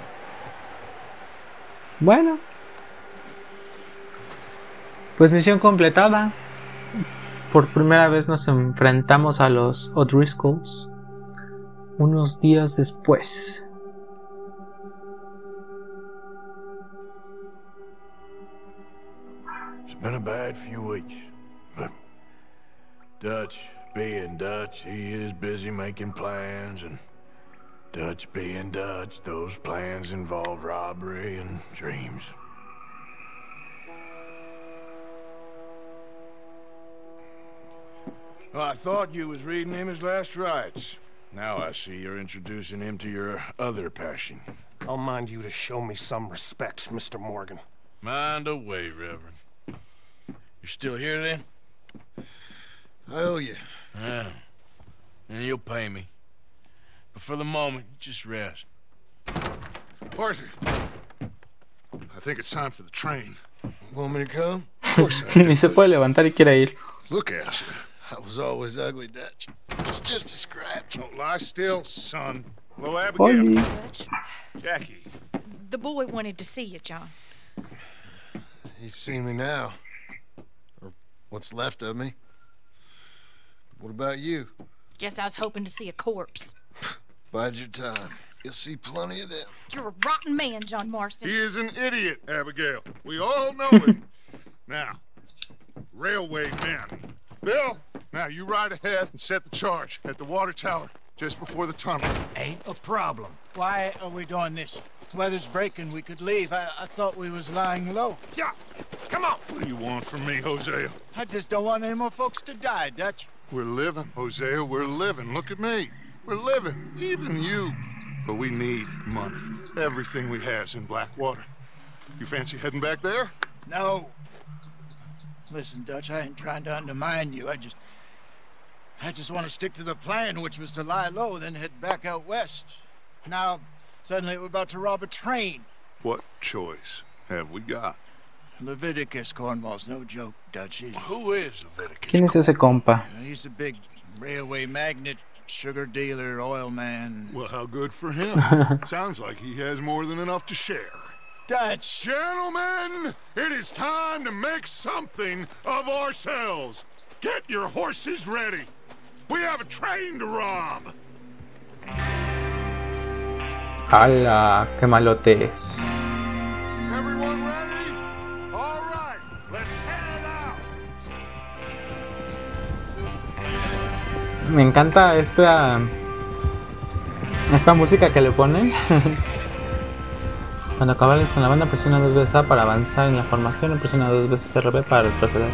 Bueno. Pues misión completada. Por primera vez nos enfrentamos a los O'Driscolls. Unos días después. It's been a bad few weeks, but Dutch being Dutch, he is busy making plans, and Dutch being Dutch, those plans involve robbery and dreams. Well, I thought you was reading him his last rites. Now I see you're introducing him to your other passion. I'll mind you to show me some respect, Mr. Morgan. Mind away, Reverend. You're still here, then? I owe you. Yeah. And you'll pay me. But for the moment, just rest. Arthur, I think it's time for the train. Want me to come? Of course I do. Ni se puede levantar y quiere ir. Look at you. I was always ugly, Dutch. It's just a scratch. Don't lie still, son. Hello, Abigail. Oli. Jackie. The boy wanted to see you, John. He's seen me now. Or what's left of me. What about you? Guess I was hoping to see a corpse. Bide your time. You'll see plenty of them. You're a rotten man, John Marston. He is an idiot, Abigail. We all know it. Now, railway men. Bill, now you ride ahead and set the charge at the water tower just before the tunnel. Ain't a problem. Why are we doing this? Weather's breaking, we could leave. I thought we was lying low. Yeah, come on. What do you want from me, Hosea? I just don't want any more folks to die, Dutch. We're living, Hosea, we're living. Look at me. We're living, even you. But we need money. Everything we have's in Blackwater. You fancy heading back there? No. Listen, Dutch, I ain't trying to undermine you. I just want to stick to the plan, which was to lie low, then head back out west. Now, suddenly we're about to rob a train. What choice have we got? Leviticus Cornwall's no joke, Dutch. Who is Leviticus? ¿Quién es ese compa? He's a big railway magnate, sugar dealer, oil man. Well, how good for him. Sounds like he has more than enough to share. Dutch! Gentlemen, it is time to make something of ourselves. Get your horses ready. We have a train to rob. ¡Hala! ¡Qué malotes! Everyone ready? All right, let's head out. Me encanta esta música que le ponen. Cuando acabas con la banda, presiona 2 veces A para avanzar en la formación y presiona 2 veces RB para retroceder.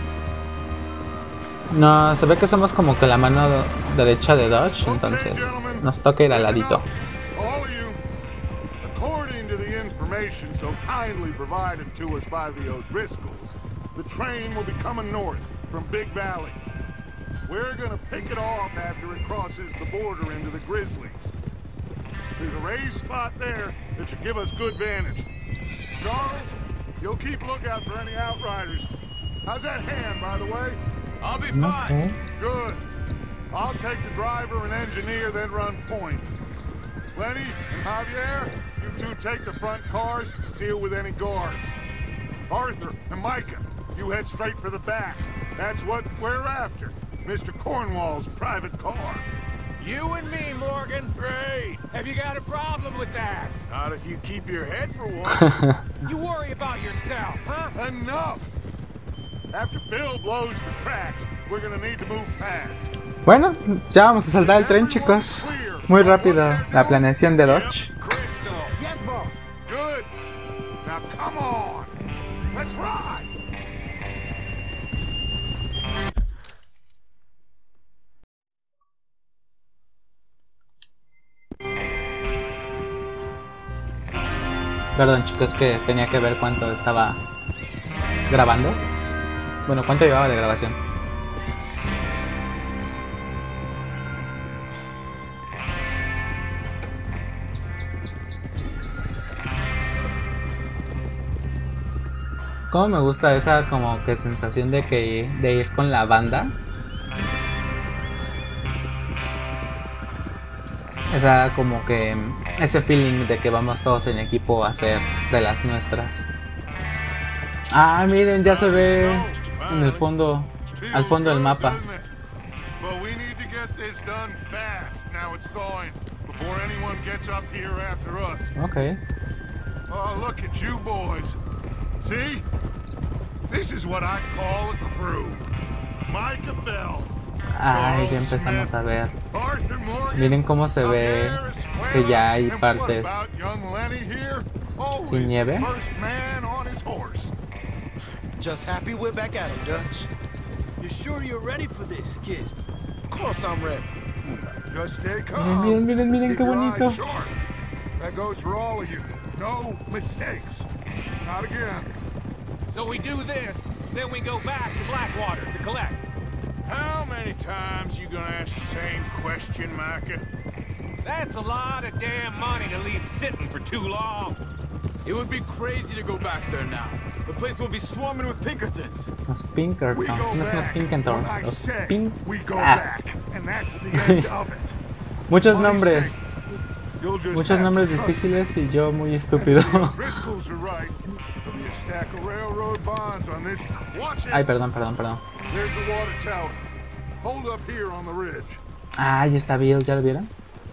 No, se ve que somos como que la mano derecha de Dodge, entonces nos toca ir al ladito. All of you, according to the information so kindly provided to us by the O'Driscolls, the train will be coming north from Big Valley. We're gonna pick it off after it crosses the border into the Grizzlies. There's a raised spot there that should give us good vantage. Charles, you'll keep lookout for any outriders. How's that hand, by the way? I'll be fine. Good. I'll take the driver and engineer, then run point. Lenny and Javier, you two take the front cars, deal with any guards. Arthur and Micah, you head straight for the back. That's what we're after. Mr. Cornwall's private car. You and me, Morgan. Great. Have you got a problem with that? Not if you keep your head for once. You worry about yourself, huh? Enough. After Bill blows the tracks, we're gonna need to move fast. Bueno, ya vamos a saltar el tren, chicos. Muy rápido la planeación de Dodge. Crystal. Yes, boss. Good. Now come on. Let's ride. Perdón, chicos, que tenía que ver cuánto estaba grabando. Bueno, cuánto llevaba de grabación. Cómo me gusta esa como que sensación de ir con la banda. Esa como que ese feeling de que vamos todos en equipo a hacer de las nuestras. Ah, miren, ya se ve en el fondo, al fondo del mapa. Ok. Oh, look at you boys. See? This is what I call a crew. Micah Bell. Ay, ya empezamos a ver. Miren cómo se ve que ya hay partes sin nieve. Just happy we're back at him, Dutch. You sure you're ready for this, kid? Of course I'm ready. Just stay calm. Miren, miren, miren qué bonito. That goes for all of you. No mistakes. Not again. So we do this, then we go back to Blackwater to collect. How many times you gonna ask the same question, Micah? That's a lot of damn money to leave sitting for too long. It would be crazy to go back there now. The place will be swarming with Pinkertons. Los Pinkertons, no son los Pinkertons, los Muchos nombres. Muchos nombres difíciles y yo muy estúpido. Ay, perdón. Ah, ahí está Bill, ¿ya lo vieron?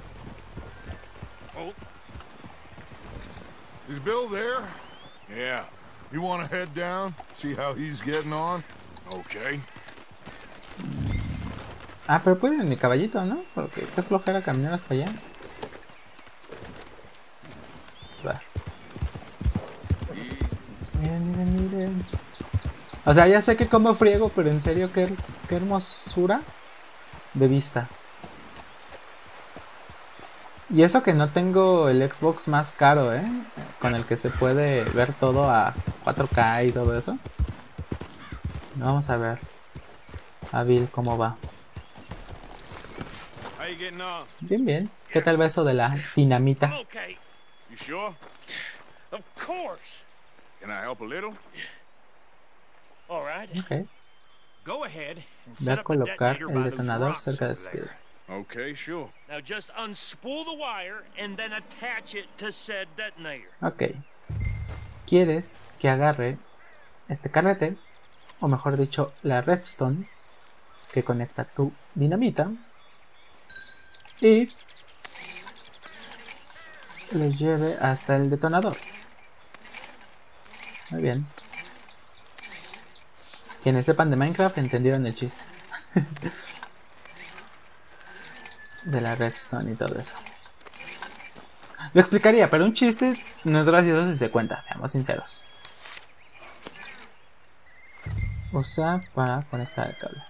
Is Bill there? Yeah. You want to head down, see how he's getting on? Okay. Ah, pero pueden en mi caballito, ¿no? Porque qué flojera caminar hasta allá. Va. Miren. O sea, ya sé que como friego, pero en serio, qué hermosura de vista. Y eso que no tengo el Xbox más caro, con el que se puede ver todo a 4K y todo eso. Vamos a ver a Bill cómo va. Bien. ¿Qué tal va eso de la dinamita? You sure? Of course. Can I help a little? All right. Okay. Go ahead and Voy set a up the colocar detonator el by those detonador rocks cerca de over las there. piedras. Okay, sure. Now just unspool the wire and then attach it to said detonator. Ok. ¿Quieres que agarre este carrete, o mejor dicho, la redstone que conecta tu dinamita y lo lleve hasta el detonador? Muy bien. Quienes sepan de Minecraft entendieron el chiste. De la redstone y todo eso. Lo explicaría, pero un chiste no es gracioso si se cuenta, seamos sinceros. Usa para conectar el cable.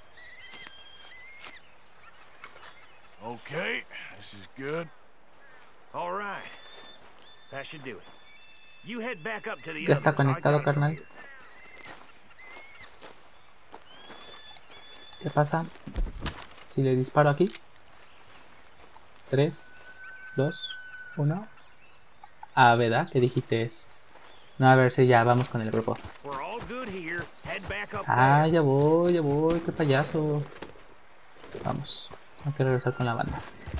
Okay, this is good. All right. That should do it. You head back up to the Ya está others. I conectado, got it from carnal. here. ¿Qué pasa si le disparo aquí? 3, 2, 1. Ah, ¿verdad? ¿Qué dijiste? No, a ver si ya vamos con el grupo. We're all good here. Head back up Ah, there. ya voy, qué payaso. Vamos, hay que regresar con la banda.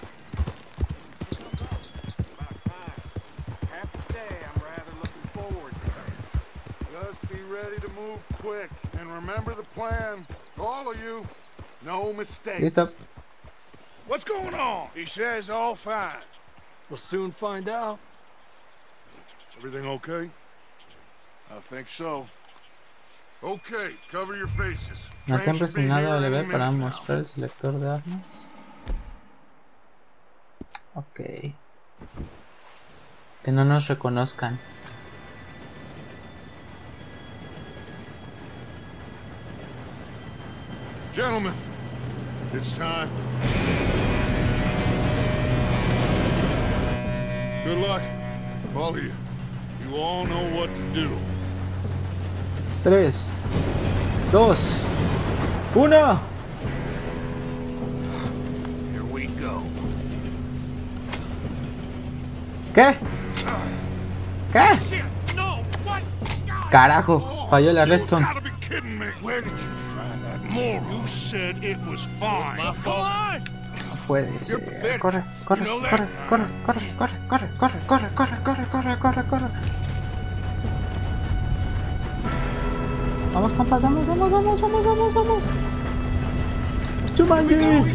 Just be ready to move quick and remember the plan. All of you, no mistakes. Listo. What's going on? He says all fine. We'll soon find out. Everything okay? I think so. Okay, cover your faces. Mantén presionado LB para mostrar el selector de armas. Ok. Que no nos reconozcan. Gentlemen, it's time. Good luck, all of you. You all know what to do. 3, 2, 1. Here we go. ¿Qué? ¿Qué? Carajo, falló la redstone. Where did you find that moron? You said it was fine. My fault. No puede ser. Corre, corre, corre, corre, corre, corre, corre, corre, corre, corre, corre, corre, corre. Vamos, compas, vamos, vamos, vamos, vamos, vamos, vamos. Chumanji.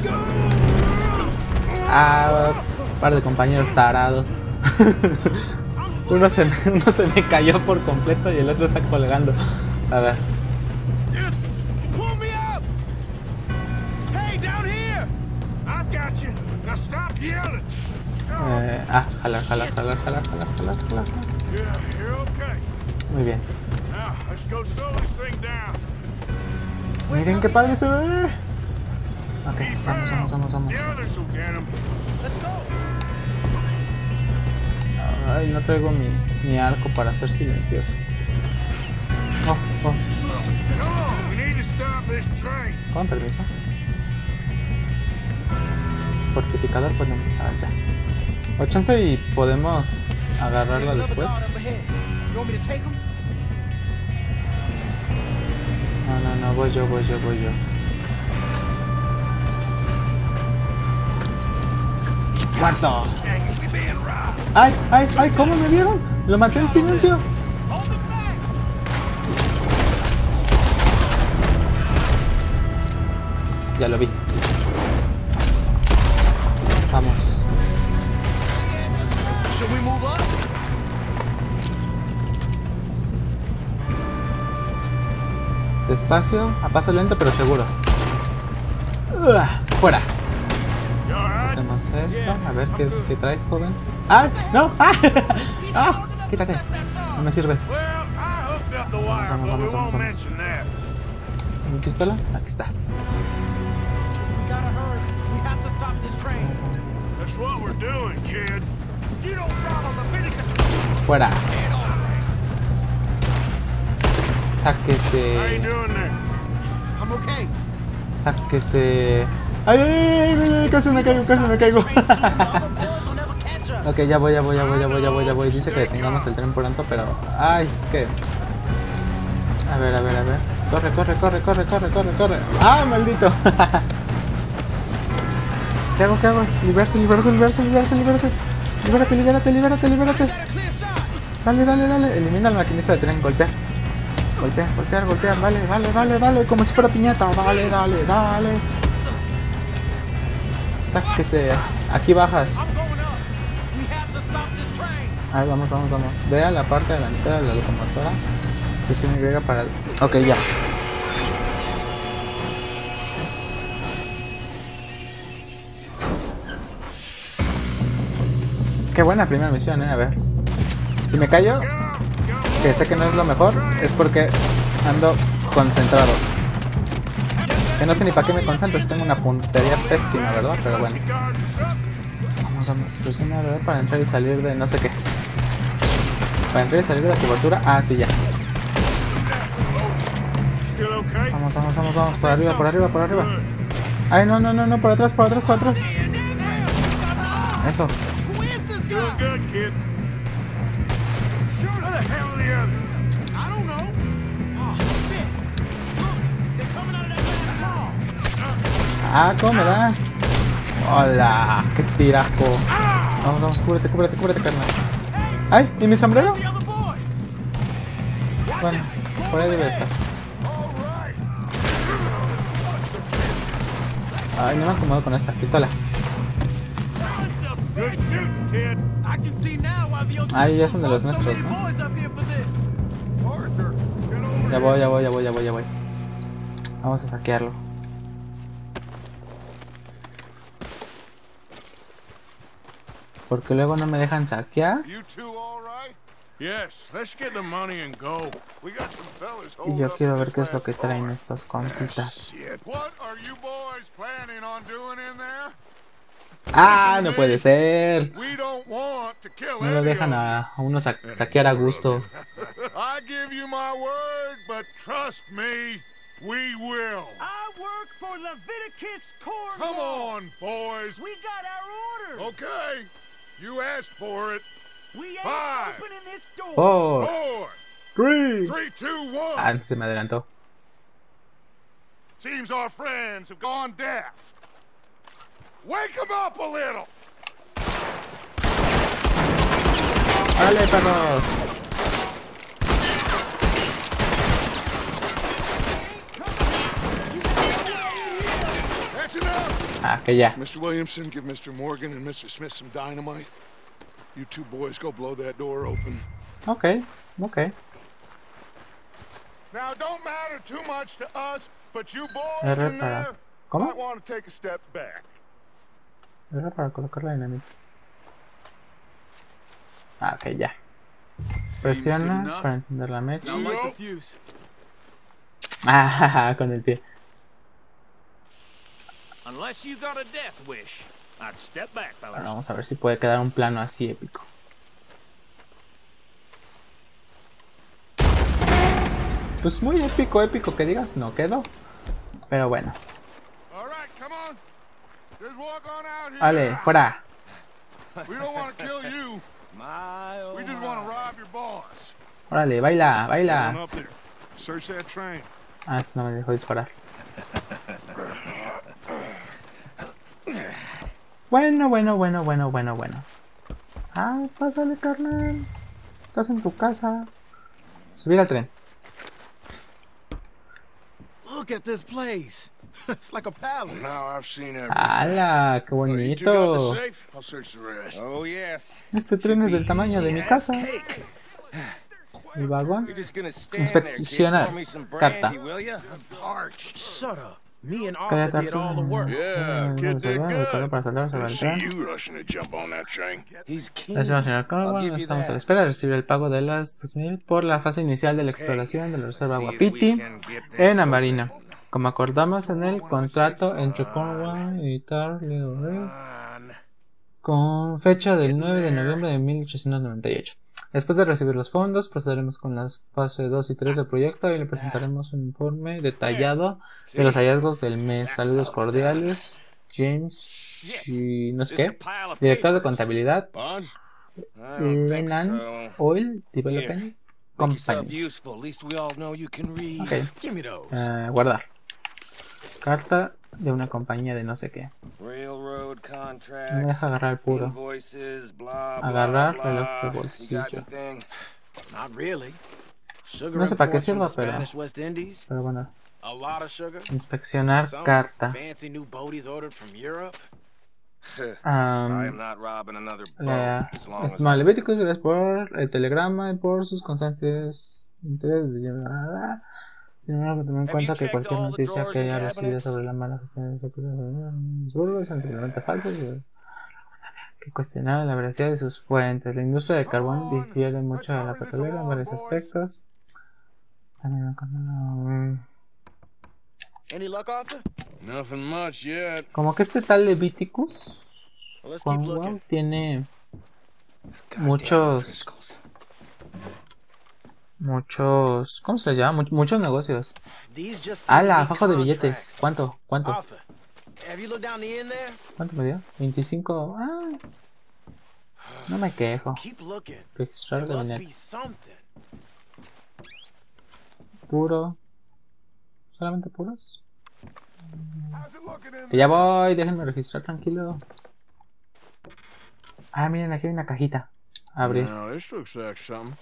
Ah, un par de compañeros tarados. Uno se me cayó por completo y el otro está colgando. A ver. Jalar. Muy bien. Miren qué padre se ve. Ok, vamos. Ay, no traigo mi arco para ser silencioso. Oh. Con permiso. Fortificador podemos... Ah, ya. O chance y podemos agarrarlo después. No, voy yo. ¡Muerto! ¡Ay! ¿Cómo me vieron? Lo maté en silencio. Ya lo vi. Vamos. Despacio, a paso lento pero seguro. Fuera. Hacemos esto. A ver qué traes, joven. ¡Ah! ¡No! ¡Ah! Quítate. No me sirves. Vamos. ¿Mi pistola? Aquí está. Fuera. Sáquese. ¡Ay! Casi me caigo. Ok, ya voy. Dice que detengamos el tren pronto, pero... Ay, es que... A ver. Corre. ¡Ah, maldito! ¿Qué hago? Liberarse. Libérate. Dale. Elimina al maquinista de tren. Golpear. Dale. Como si fuera piñata. Dale. Sáquese. Aquí bajas. A ver, vamos. Ve a la parte delantera de la locomotora. Presión Y para... Ok, ya. Qué buena primera misión, a ver. Si me callo, que sé que no es lo mejor, es porque ando concentrado. Que no sé ni para qué me concentro, si tengo una puntería pésima, ¿verdad? Pero bueno. Vamos. Presiona para entrar y salir de no sé qué. Para entrar y salir de la cobertura. Ah, sí, ya. Vamos. Por arriba. Ay, no. Por atrás. Eso. Ah, ¿cómo me da? Hola, qué tirajo. Vamos, cúbrete, carnal. Ay, ¿y mi sombrero? Bueno, por ahí debe estar. Ay, no me acomodo con esta pistola. shooting, kid. I can see now why the old Ahí ya son de los so nuestros, many ¿no? boys up here for this. Arthur, get over Ya voy, ya voy, ya voy, ya voy, ya voy. Vamos a saquearlo. Porque luego no me dejan saquear. You two all right? Yes, let's get the money and go. We got some fellas Y holed yo up quiero in ver this qué es lo last que traen bar. estos compitas. Shit. What are you boys planning on doing in there? ¡Ah! No puede ser. We don't want to kill No lo any dejan of a uno saquear a gusto. you. I give you my word, but trust me, we will. I work for Leviticus Corps. Come on, boys. We got our orders. Okay, you asked for it. We ain't 5, opening this door. 4, 4, 3. 3, 2, 1. Ah, se me adelantó. Seems our friends have gone deaf. Wake them up a little. ¡Órale, perros! That's enough. Ah, que ya. Mr. Williamson, give Mr. Morgan and Mr. Smith some dynamite. You two boys go blow that door open. Ok, ok. Now, don't matter too much to us, but you boys R in para... there ¿Cómo? might want to take a step back. Era para colocar la dinamita. Ah, ok, ya. Presiona para encender la mecha. Now light the fuse. Ah, con el pie. Unless you got a death wish, I'd step back, fellas. Bueno, vamos a ver si puede quedar un plano así épico. Pues muy épico, épico que digas, no quedó. Pero bueno. All right, come on. Just walk on out here. Vale, fuera. We don't want to kill you. We just want to rob your boss. Órale, baila, Come baila. up there. Search that train. Ah, eso no me dejó disparar. Bueno, bueno, bueno, bueno, bueno, bueno. Ah, pásale, carnal. Estás en tu casa. Subir al tren. Look at this place. It's like a palace. Now I've seen everything. ¡Hala! ¡Qué Well, you two got the bonito! safe? I'll search the rest. Oh, yes. Este tren es del tamaño de mi casa. Cake. El vagón. You're just gonna stand there, kid. Inspeccionar. Pour me some Carta. brandy, will ya? I'm parched. Shut up. Me and Cállate, Arthur did all the work. Yeah, kid did good. Para saltar sobre el See tren. you rushing to jump on that train. He's keen. Gracias, señor I'll Corwin. give you Estamos a la that. espera de recibir el pago de las 2000 por la fase inicial de la exploración de la reserva See if we Wapiti can get this en Ambarina. Como acordamos en el contrato entre Cornwall y Tar Little Red, on. con fecha del 9 de noviembre de 1898. Después de recibir los fondos, procederemos con las fases 2 y 3 del proyecto y le presentaremos un informe detallado de los hallazgos del mes. Saludos cordiales, James y no sé qué, director de contabilidad, Bonds? I don't think Lenan so. Oil Development Make yourself Company. useful. At least we all know you can read. Ok, Give me those. guardar. Carta de una compañía de no sé qué. Railroad No me contracts, deja agarrar el puro. invoices, blah, blah, Agarrar blah. reloj de You got bolsillo. anything? Not really. Sugar No sé para qué imports from sirva, the pero- Spanish West Indies. Pero bueno, A lot of sugar. inspeccionar Some carta. fancy new boaties ordered from Europe. I Am, am not robbing another boat la as long as estimable Levíticos, gracias por el telegrama y por sus constantes intereses de llevar. Sin embargo, tomar en cuenta que cualquier noticia que haya recibido sobre la mala gestión de los burgos son simplemente falsas y que cuestionar la veracidad de sus fuentes. La industria de carbón difiere mucho de la petrolera en varios aspectos. También Any luck, Arthur? Nothing much yet. como que este tal Leviticus Well, let's keep Cornwall looking. tiene goddamn muchos Driscolls. muchos, ¿cómo se les llama? Muchos negocios. These just Ah, seem to la be faja de billetes. contracts. ¿Cuánto? ¿Cuánto? Arthur, have you looked down the end there? ¿Cuánto me dio? 25. Ah, no me quejo. Keep looking. Registrar There de must dinero. be something. Puro. ¿Solamente puros? How's it looking in Que ya voy, déjenme registrar tranquilo. Ah, miren, aquí hay una cajita. Abrir. No, this looks like something.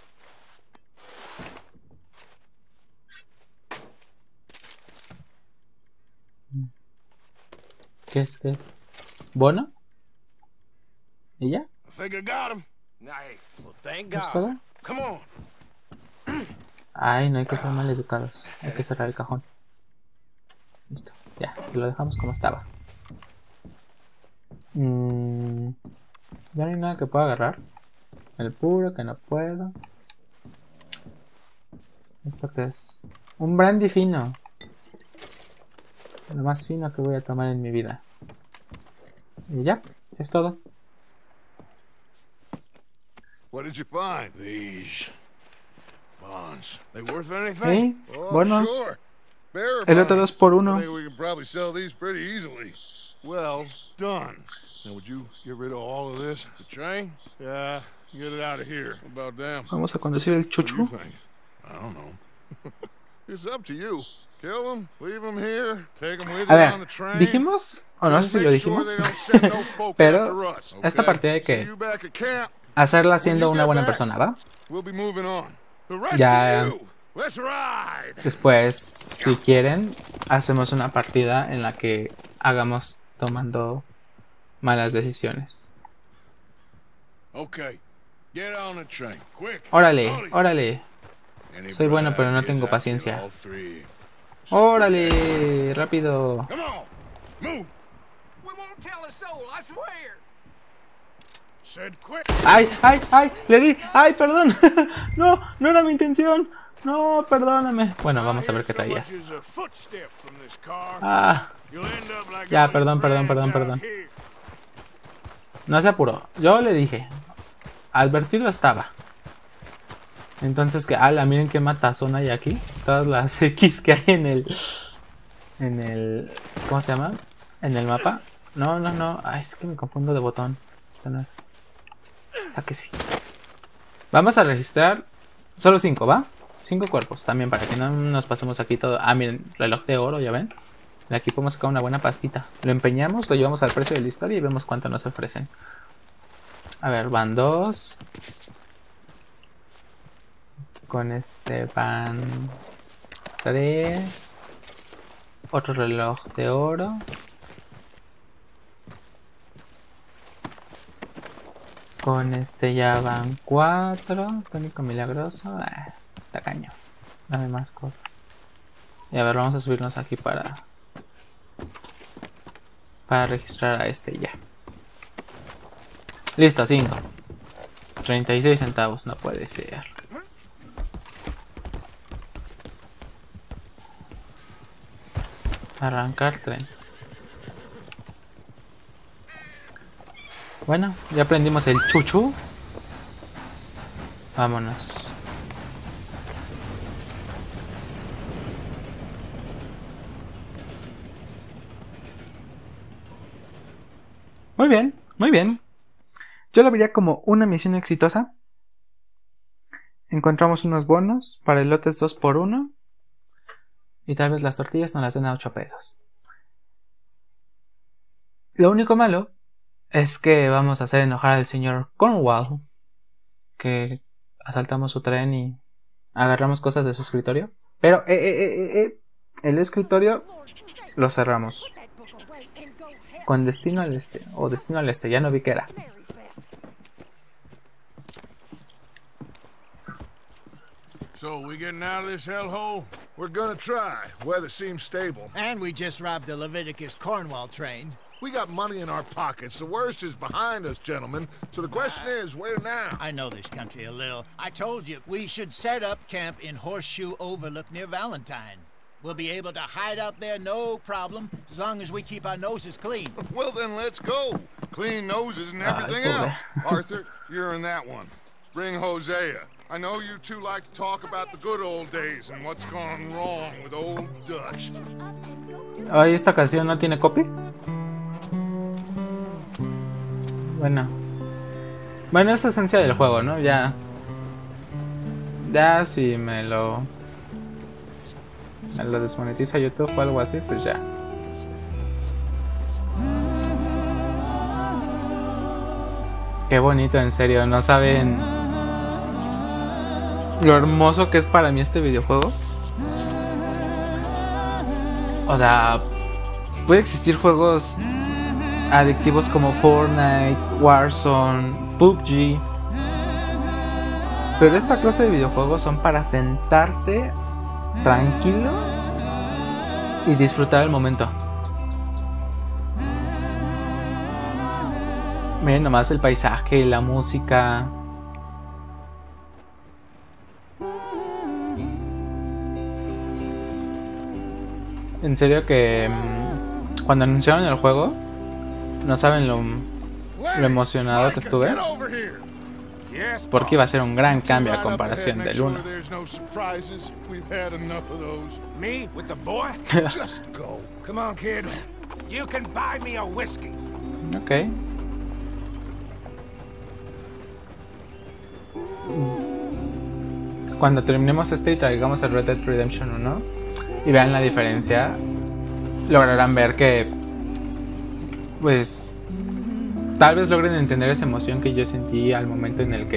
¿Qué es? ¿Qué es? ¿Bono? ¿Y ya? A think I got him. Nice. Well, thank ¿Es God. todo? Come on. Ay, no hay que ser mal educados. Hay que cerrar el cajón. Listo. Ya, si lo dejamos como estaba. Ya no hay nada que pueda agarrar. El puro que no puedo. ¿Esto qué es? Un brandy fino. Lo más fino que voy a tomar en mi vida. Y ya, es todo. What did you find? These bonds. They worth anything? ¿Sí? Bonos. Sure. Bearer El otro bonds. 2 por I 1. think we can probably sell these pretty easily. Well done. Now, would you get rid of all of this? The train? Yeah, get it out of here. What about them? Vamos a conducir el What do you chuchu. think? I don't know. It's up to you. Kill them, leave them here, take them with A you ver, on the train. dijimos, o no sé si lo dijimos, pero esta partida hay que hacerla siendo una buena persona, ¿va? We'll be moving on. The rest Ya of you, let's ride. después, si quieren, hacemos una partida en la que hagamos tomando malas decisiones. Okay. Get on the train. Quick. Órale, órale. Soy bueno, pero no tengo paciencia. Órale, rápido. Come on. Move. We won't tell a soul, I swear. Said quick. ¡Ay, ay, ay! ¡Le di! ¡Ay, perdón! No, no era mi intención. No, perdóname. Bueno, vamos a ver qué traías. Ah. Ya, perdón. No se apuró. Yo le dije. Advertido estaba. Entonces que, ala, miren qué matazón hay aquí. Todas las X que hay en el ¿cómo se llama? En el mapa. No. Ay, es que me confundo de botón. Esta no es. Sáquese. Vamos a registrar solo 5, ¿va? 5 cuerpos también para que no nos pasemos aquí todo. Ah, miren, reloj de oro, ya ven. De aquí podemos sacar una buena pastita. Lo empeñamos, lo llevamos al precio de la historia y vemos cuánto nos ofrecen. A ver, van 2. Con este van 3. Otro reloj de oro. Con este ya van 4. Tónico milagroso. Tacaño. Dame más cosas. Y a ver, vamos a subirnos aquí para registrar a este ya. Listo, 5. 36 centavos, no puede ser. Arrancar tren. Bueno, ya aprendimos el chuchu. Vámonos. Muy bien, muy bien. Yo lo vería como una misión exitosa. Encontramos unos bonos para elotes 2 por 1. Y tal vez las tortillas nos las den a 8 pesos. Lo único malo es que vamos a hacer enojar al señor Cornwall. Que asaltamos su tren y agarramos cosas de su escritorio. Pero el escritorio lo cerramos. Con destino al este. O destino al este, ya no vi qué era. So, we getting out of this hellhole? We're gonna try. Weather seems stable. And we just robbed the Leviticus Cornwall train. We got money in our pockets. The worst is behind us, gentlemen. So the question is, where now? I know this country a little. I told you, we should set up camp in Horseshoe Overlook near Valentine. We'll be able to hide out there no problem, as long as we keep our noses clean. Well, then let's go. Clean noses and everything else. Arthur, you're in that one. Bring Hosea. I know you two like to talk about the good old days and what's gone wrong with old Dutch. Ay, esta canción no tiene copy. Bueno, es esencia del juego, ¿no? Ya si me lo desmonetiza YouTube o algo así, pues ya. Qué bonito, en serio, no saben lo hermoso que es para mí este videojuego. O sea, puede existir juegos adictivos como Fortnite, Warzone, PUBG. Pero esta clase de videojuegos son para sentarte tranquilo y disfrutar el momento. Miren nomás el paisaje y la música. En serio que cuando anunciaron el juego, no saben lo emocionado que estuve. Porque iba a ser un gran cambio a comparación del 1. Me with the boy? Just go. Come on, kid. You can buy me a whiskey. Ok. Cuando terminemos este y traigamos el Red Dead Redemption 1 y vean la diferencia, lograrán ver que, pues, tal vez logren entender esa emoción que yo sentí al momento en el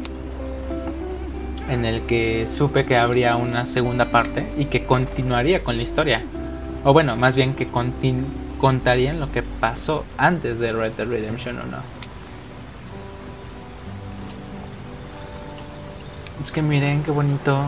que supe que habría una segunda parte y que continuaría con la historia. O bueno, más bien que contarían lo que pasó antes de Red Dead Redemption 1. Es que miren qué bonito.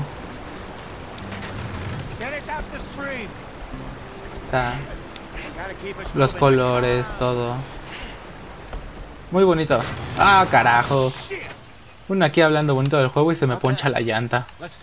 Está. Los colores, todo. Muy bonito. Ah, carajo. Uno aquí hablando bonito del juego y se me poncha la llanta. Does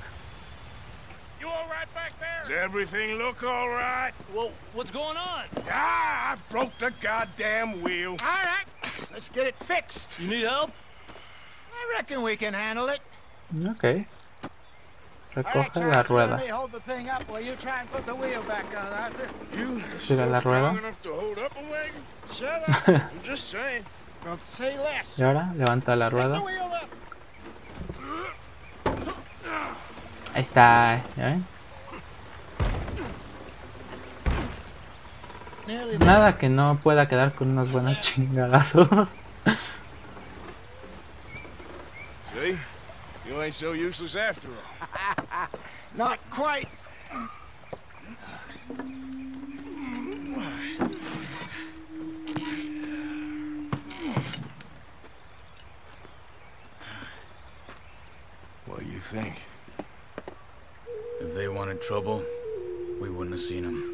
everything look all right? Well, what's going on? Ah, I broke the goddamn wheel. All right, let's get it fixed. You need help? I reckon we can handle it. Ok. Recoge la rueda. Let me hold the thing up while you try and put the wheel back on, Arthur. You Tira la rueda. strong enough to hold up a wagon? Shut up. I'm just saying. Don't say less. Y ahora levanta la Get rueda. the wheel up. Ahí está. ¿Ya ven? Nearly there. Nada que no pueda quedar con unos buenos chingadazos. See? You ain't so useless after all. Not quite. What do you think? If they wanted trouble, we wouldn't have seen them.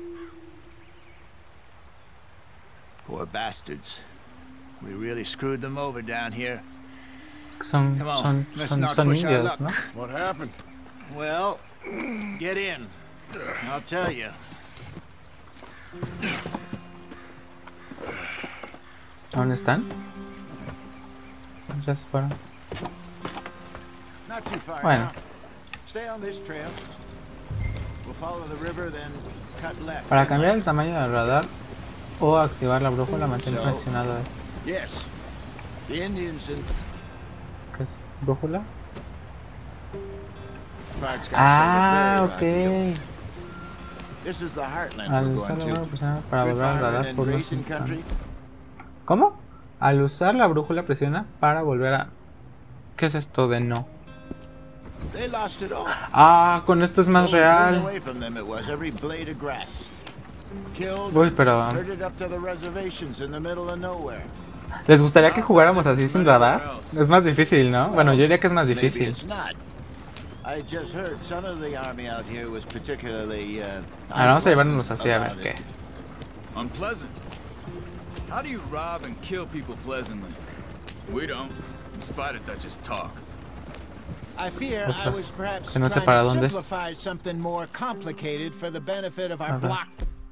Poor bastards. We really screwed them over down here. Son indios, ¿no? What happened? Well, get in. I'll tell you. ¿Dónde están? Ya se fueron. Not too far Bueno. now. Stay on this trail. We'll follow the river, then cut left. Para cambiar el tamaño del radar o activar la brújula, mantén presionado esto. Yes. The Indians and ¿Qué es brújula? Bard's got Ah, Silver Bay around here. ok. This is the heartland Al we're usar going la to. brújula presiona para Good volver al farming radar and por unos grazing country. instantes. ¿Cómo? Al usar la brújula presiona para volver a... ¿Qué es esto de no? They lost it all. Ah, con esto es más So clean real. away from them it was, every blade of grass. Killed, Uy, pero... herded up to the reservations in the middle of nowhere. ¿Les gustaría que jugáramos así sin radar? Es más difícil, ¿no? Bueno, yo diría que es más Maybe difícil. it's not. I just heard some of the army out here was particularly Ahora vamos a llevarnos unpleasant así a ver about qué. it. Unpleasant? How do you rob and kill people pleasantly? We don't. In spite of that, just talk. I fear I was perhaps que no sé trying para to dónde es. simplify something more complicated for the benefit of our A ver. block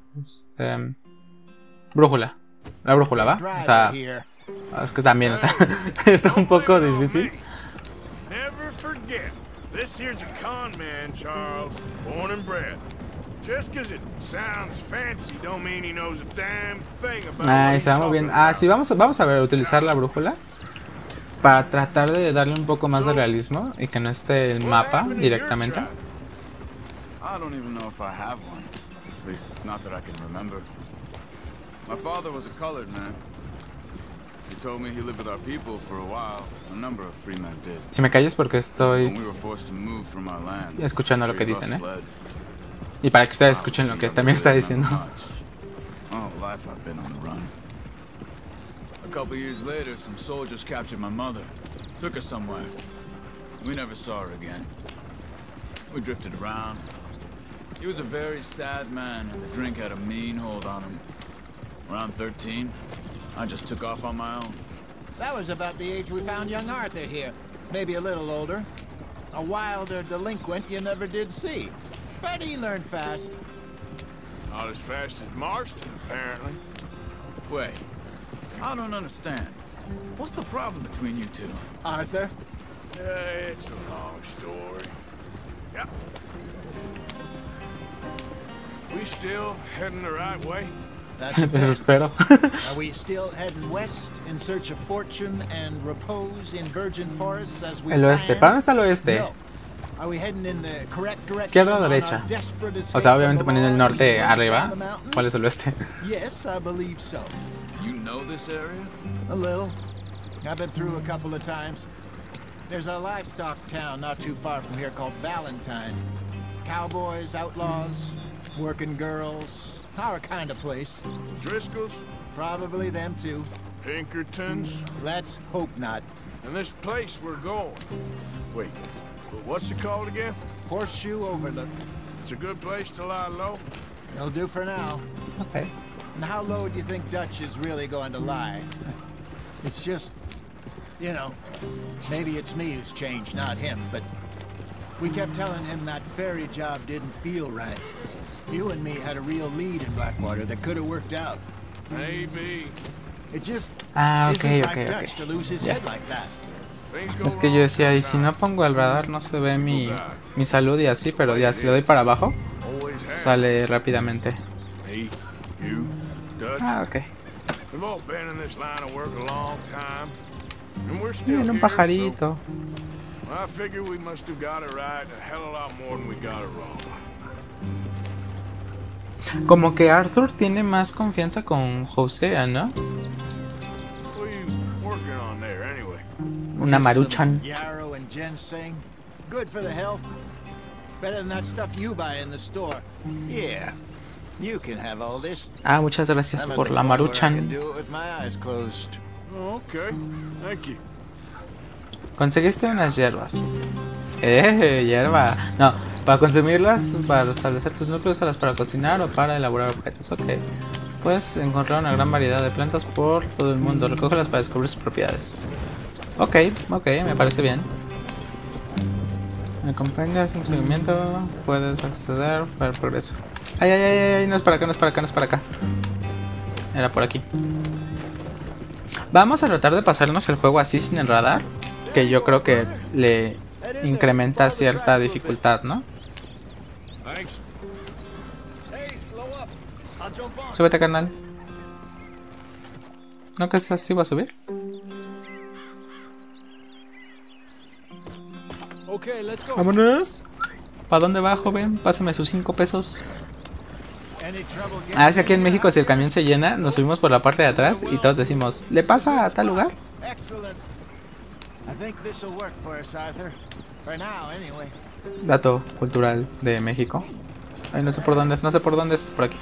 Brújula. La brújula, ¿va? O driver sea, here. es que también, o sea, está un poco difícil. Never forget, this here's a con man, Charles, born and bred. Just 'cause it sounds fancy don't mean he knows a damn thing about what Ay, he's se va muy bien. talking Ah, about. sí, vamos a ver, utilizar la brújula para tratar de darle un poco más de realismo y que no esté el mapa directamente. I don't even know if I have one. At least, not that I can remember. My father was a colored man. He told me he lived with our people for a while. A number of free men did. Si me calles porque When estoy we were forced to move from our lands, escuchando lo que three of us dicen, fled. y para que ustedes escuchen lo que también está diciendo. All life I've been on the run. couple years later, some soldiers captured my mother. Took her somewhere. We never saw her again. We drifted around. He was a very sad man, and the drink had a mean hold on him. Around 13, I just took off on my own. That was about the age we found young Arthur here. Maybe a little older. A wilder delinquent you never did see. But he learned fast. Not as fast as Marston, apparently. Wait, I don't understand. What's the problem between you two? Arthur? Yeah, it's a long story. Yep. We still heading the right way? That Me depends. desespero. Are we still heading west in search of fortune and repose in virgin forests as we El oeste. planned? ¿Para dónde está el oeste? No. Are we heading in the correct direction ¿Izquierda o on our derecha? desperate O escape sea, from obviamente the poniendo el laws norte east and west arriba. down the mountains? ¿Cuál es el oeste? Yes, I believe so. You know this area? A little. I've been through a couple of times. There's a livestock town not too far from here called Valentine. Cowboys, outlaws, working girls. Our kind of place. Driscoll's? Probably them too. Pinkertons? Let's hope not. And this place we're going. Wait, but what's it called again? Horseshoe Overlook. It's a good place to lie low? It'll do for now. Okay. And how low do you think Dutch is really going to lie? It's just, you know, maybe it's me who's changed, not him, but we kept telling him that ferry job didn't feel right. You and me had a real lead in Blackwater that could have worked out. Maybe. It just Ah, isn't ok, like ok, Dutch ok. to lose his Ya. head like that. Things go Es que yo wrong decía, y si no sometimes. pongo el radar no se ve mi salud y así, pero ya si le doy para abajo, Always have. sale rápidamente. Me, you, Dutch. Ah, ok. We've all been in this line of work a long time. And we're still Miren, un here, pajarito. so I figure we must have got it right a hell of a lot more than we got it wrong. Como que Arthur tiene más confianza con Hosea, ¿no? What are you working on there, anyway? Una Some maruchan. yarrow and ginseng. Good for the health. Better than that stuff you buy in the store. Yeah. You can have all this. Ah, muchas gracias I'm at por the la point where I can maruchan. do it with my eyes closed. Oh, okay. Thank you. Conseguiste unas hierbas. Hierba. No, para consumirlas, para establecer tus núcleos, usarlas para cocinar o para elaborar objetos. Ok. Puedes encontrar una gran variedad de plantas por todo el mundo. Recógelas para descubrir sus propiedades. Ok, ok, me parece bien. Me acompañas un seguimiento. Puedes acceder para el progreso. Ay, ay, ay, ay, no es para acá, no es para acá, no es para acá. Era por aquí. Vamos a tratar de pasarnos el juego así sin el radar, que yo creo que le incrementa cierta dificultad, ¿no? Thanks. Hey, slow up. I'll jump on. Súbete, carnal. ¿No que así va a subir? Okay, let's go. Vámonos. ¿Para dónde va, joven? Pásame sus 5 pesos. Any trouble getting Ah, es que aquí en México si el camión se llena, nos subimos por la parte de atrás y todos decimos, ¿le pasa a tal lugar? Excellent. I think this will work for us, Arthur. For now, anyway. Dato cultural de México. Ay, no sé por dónde es, no sé por dónde es, por aquí.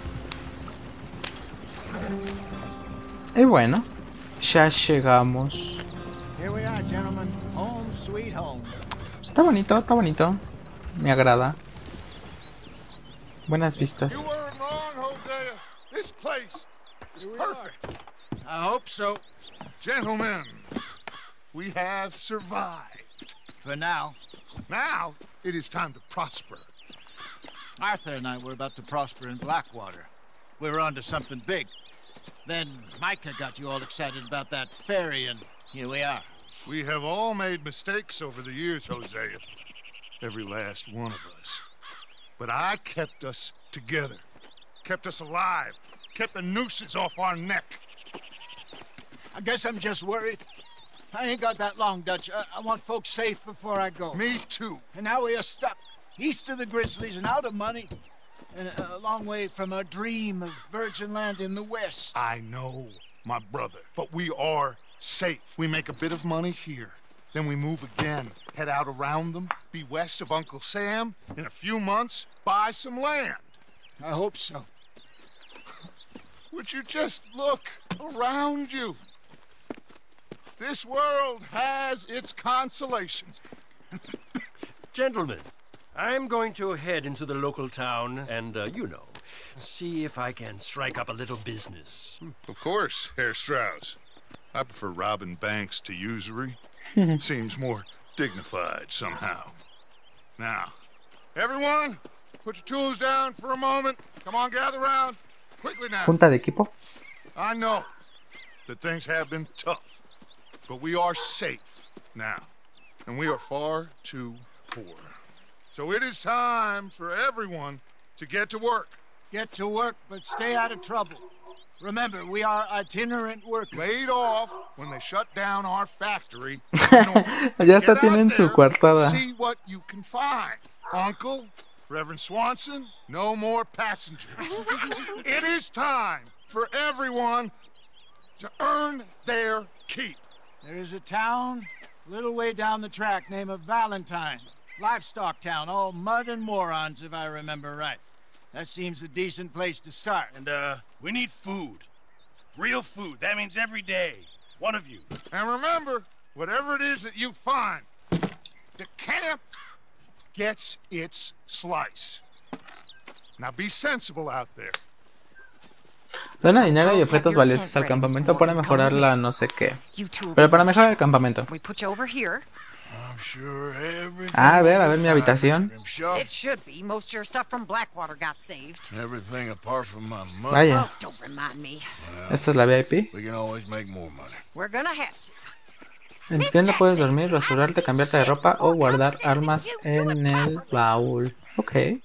Y bueno, ya llegamos. Here we are, gentlemen. Home, sweet home. Está bonito, está bonito. Me agrada. Buenas You vistas. weren't wrong, Hosea. This place is perfect. I hope so. Gentlemen, we have survived. For now. Now, it is time to prosper. Arthur and I were about to prosper in Blackwater. We were onto something big. Then Micah got you all excited about that ferry, and here we are. We have all made mistakes over the years, Hosea. Every last one of us. But I kept us together. Kept us alive. Kept the nooses off our neck. I guess I'm just worried. I ain't got that long, Dutch. I want folks safe before I go. Me too. And now we are stuck, east of the Grizzlies and out of money, and a long way from our dream of virgin land in the west. I know, my brother. But we are safe. We make a bit of money here. Then we move again, head out around them, be west of Uncle Sam. In a few months, buy some land. I hope so. Would you just look around you? This world has its consolations. Gentlemen, I'm going to head into the local town and, see if I can strike up a little business. Of course, Herr Strauss. I prefer robbing banks to usury. Seems more dignified somehow. Now, everyone, put your tools down for a moment. Come on, gather round. Quickly now. Junta de equipo. I know that things have been tough, but we are safe now, and we are far too poor. So it is time for everyone to get to work. Get to work, but stay out of trouble. Remember, we are itinerant workers. Laid off when they shut down our factory. Ya hasta tienen su coartada. See what you can find. Uncle, Reverend Swanson, no more passengers. It is time for everyone to earn their keep. There is a town a little way down the track named Valentine. Livestock town, all mud and morons, if I remember right. That seems a decent place to start. And, we need food. Real food. That means every day. One of you. And remember, whatever it is that you find, the camp gets its slice. Now be sensible out there. Dona dinero y objetos valiosos al campamento para mejorar la no sé qué. Pero para mejorar el campamento. A ver mi habitación. It should be. Most of your stuff from Blackwater got saved. Everything apart from my money. Vaya. Don't remind me. Esta es la VIP. We can always make more money. We're gonna have to. En tu tienda puedes dormir, rasurarte, cambiarte de ropa o guardar armas en el baúl. Ok.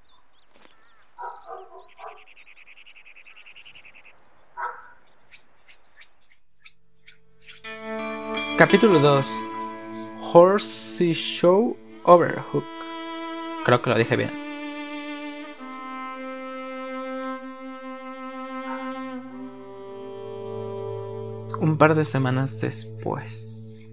Capítulo 2. Horsey Show Overhook. Creo que lo dije bien. Un par de semanas después.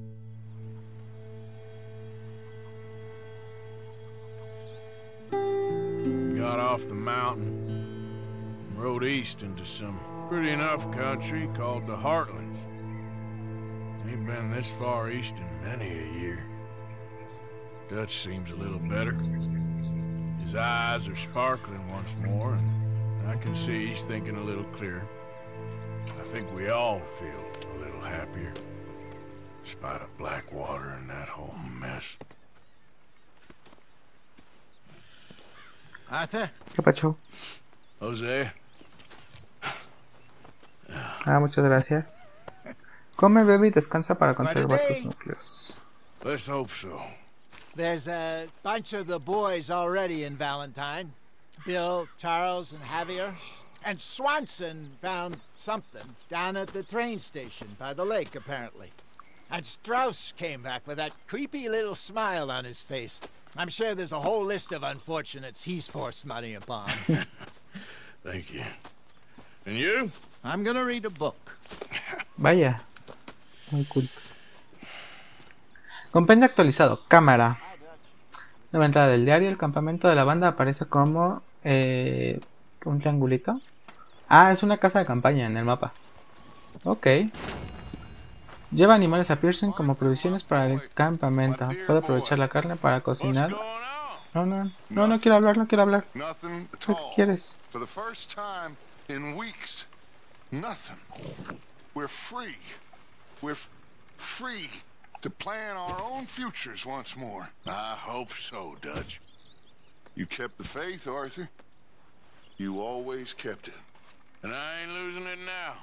Got off the mountain, rode east into some pretty enough country called the Heartlands. Ain't been this far east in many a year. Dutch seems a little better. His eyes are sparkling once more, and I can see he's thinking a little clearer. I think we all feel a little happier, despite of Blackwater and that whole mess. Arthur? ¿Qué pacho? Jose? Muchas gracias. Come, bebe y descansa para conservar tus núcleos. Let's hope so. There's a bunch of the boys already in Valentine. Bill, Charles, and Javier. And Swanson found something down at the train station by the lake, apparently. And Strauss came back with that creepy little smile on his face. I'm sure there's a whole list of unfortunates he's forced money upon. Thank you. And you? I'm gonna read a book. Vaya. Muy cool. Compendio actualizado. Cámara. Nueva entrada del diario. El campamento de la banda aparece como un triangulito. Es una casa de campaña en el mapa. Ok. Lleva animales a Pearson como provisiones para el campamento. Puede aprovechar la carne para cocinar. No quiero hablar. ¿Qué quieres? For the first time in weeks, nothing. We're free. We're free to plan our own futures once more. I hope so, Dutch. You kept the faith, Arthur. You always kept it. And I ain't losing it now.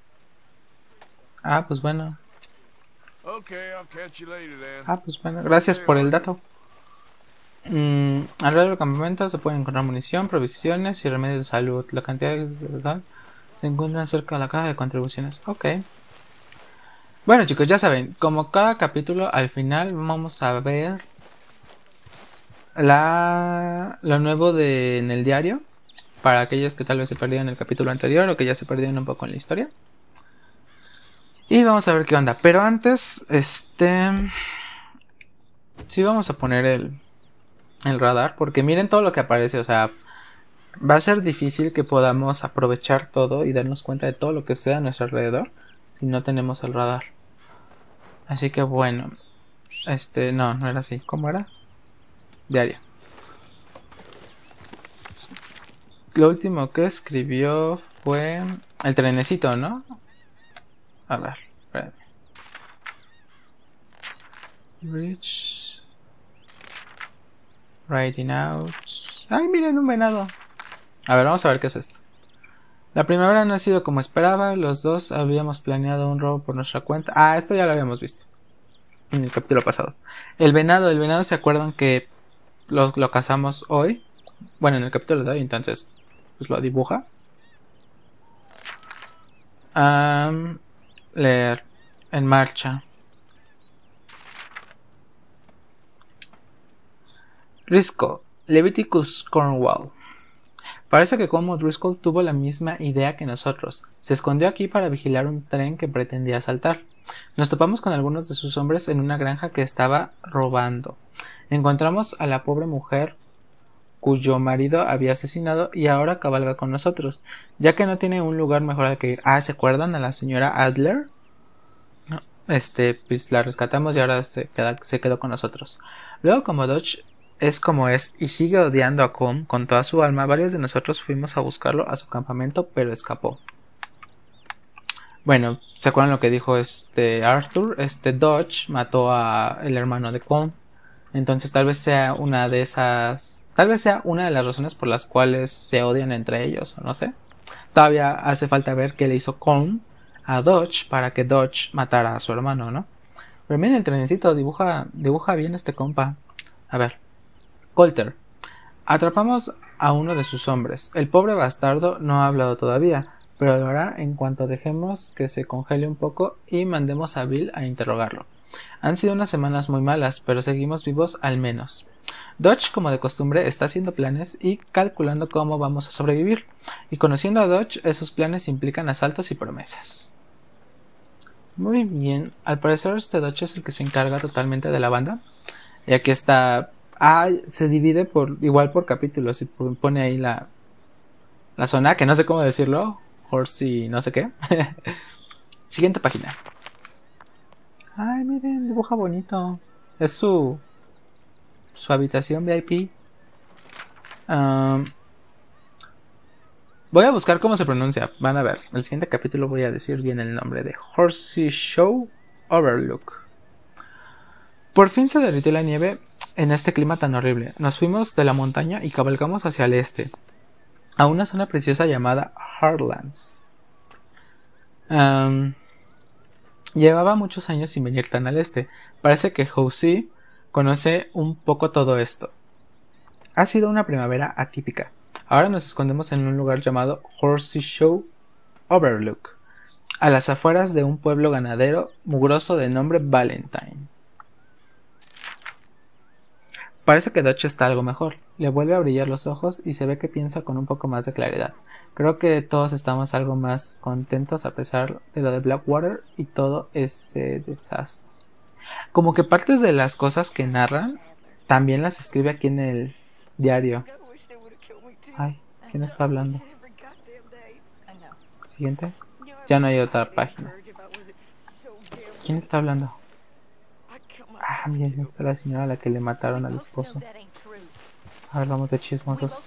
Pues bueno. Okay, I'll catch you later then. Pues bueno, gracias por el dato. Alrededor del campamento se pueden encontrar munición, provisiones y remedios de salud. La cantidad de tal se encuentra cerca de la caja de contribuciones. Ok. Bueno, chicos, ya saben, como cada capítulo, al final vamos a ver lo nuevo en el diario. Para aquellos que tal vez se perdieron en el capítulo anterior o que ya se perdieron un poco en la historia. Y vamos a ver qué onda. Pero antes, sí vamos a poner el radar. Porque miren todo lo que aparece. O sea, va a ser difícil que podamos aprovechar todo y darnos cuenta de todo lo que sea a nuestro alrededor si no tenemos el radar. Así que bueno. No era así. ¿Cómo era? Diario. Lo último que escribió fue el trenecito, ¿no? A ver, espérame. Rich. Writing out. Ay, miren, un venado. A ver, vamos a ver qué es esto. La primavera no ha sido como esperaba. Los dos habíamos planeado un robo por nuestra cuenta. Ah, esto ya lo habíamos visto en el capítulo pasado. El venado, ¿se acuerdan que lo cazamos hoy? Bueno, en el capítulo de hoy, entonces pues lo dibuja. Leer. En marcha. Driscoll. Leviticus Cornwall. Parece que como Driscoll tuvo la misma idea que nosotros. Se escondió aquí para vigilar un tren que pretendía asaltar. Nos topamos con algunos de sus hombres en una granja que estaba robando. Encontramos a la pobre mujer cuyo marido había asesinado y ahora cabalga con nosotros, ya que no tiene un lugar mejor al que ir. Ah, ¿se acuerdan a la señora Adler? No. Pues la rescatamos y ahora se quedó con nosotros. Luego, como Dodge es como es y sigue odiando a Com con toda su alma, varios de nosotros fuimos a buscarlo a su campamento, pero escapó. Bueno, ¿se acuerdan lo que dijo Arthur? Dodge mató a el hermano de Com. Entonces tal vez sea una de las razones por las cuales se odian entre ellos, o no sé. Todavía hace falta ver qué le hizo Com a Dodge para que Dodge matara a su hermano, ¿no? Pero miren, el trenecito dibuja bien este compa. A ver. Coulter. Atrapamos a uno de sus hombres. El pobre bastardo no ha hablado todavía, pero lo hará en cuanto dejemos que se congele un poco y mandemos a Bill a interrogarlo. Han sido unas semanas muy malas, pero seguimos vivos al menos. Dodge, como de costumbre, está haciendo planes y calculando cómo vamos a sobrevivir. Y conociendo a Dodge, esos planes implican asaltos y promesas. Muy bien. Al parecer Dodge es el que se encarga totalmente de la banda. Y aquí está... se divide igual por capítulos. Y pone ahí la zona, que no sé cómo decirlo. Horsey no sé qué. Siguiente página. Ay, miren, dibuja bonito. Es su habitación VIP. Voy a buscar cómo se pronuncia. Van a ver. En el siguiente capítulo voy a decir bien el nombre de Horsey Show Overlook. Por fin se derritió la nieve en este clima tan horrible. Nos fuimos de la montaña y cabalgamos hacia el este, a una zona preciosa llamada Heartlands. Llevaba muchos años sin venir tan al este. Parece que Horsey conoce un poco todo esto. Ha sido una primavera atípica. Ahora nos escondemos en un lugar llamado Horsey Show Overlook, a las afueras de un pueblo ganadero mugroso de nombre Valentine. Parece que Dodge está algo mejor. Le vuelve a brillar los ojos y se ve que piensa con un poco más de claridad. Creo que todos estamos algo más contentos a pesar de lo de Blackwater y todo ese desastre. Como que partes de las cosas que narran también las escribe aquí en el diario. Ay, ¿quién está hablando? Siguiente. Ya no hay otra página. ¿Quién está hablando? Ah, miren, está la señora a la que le mataron al esposo. A ver, vamos de chismosos.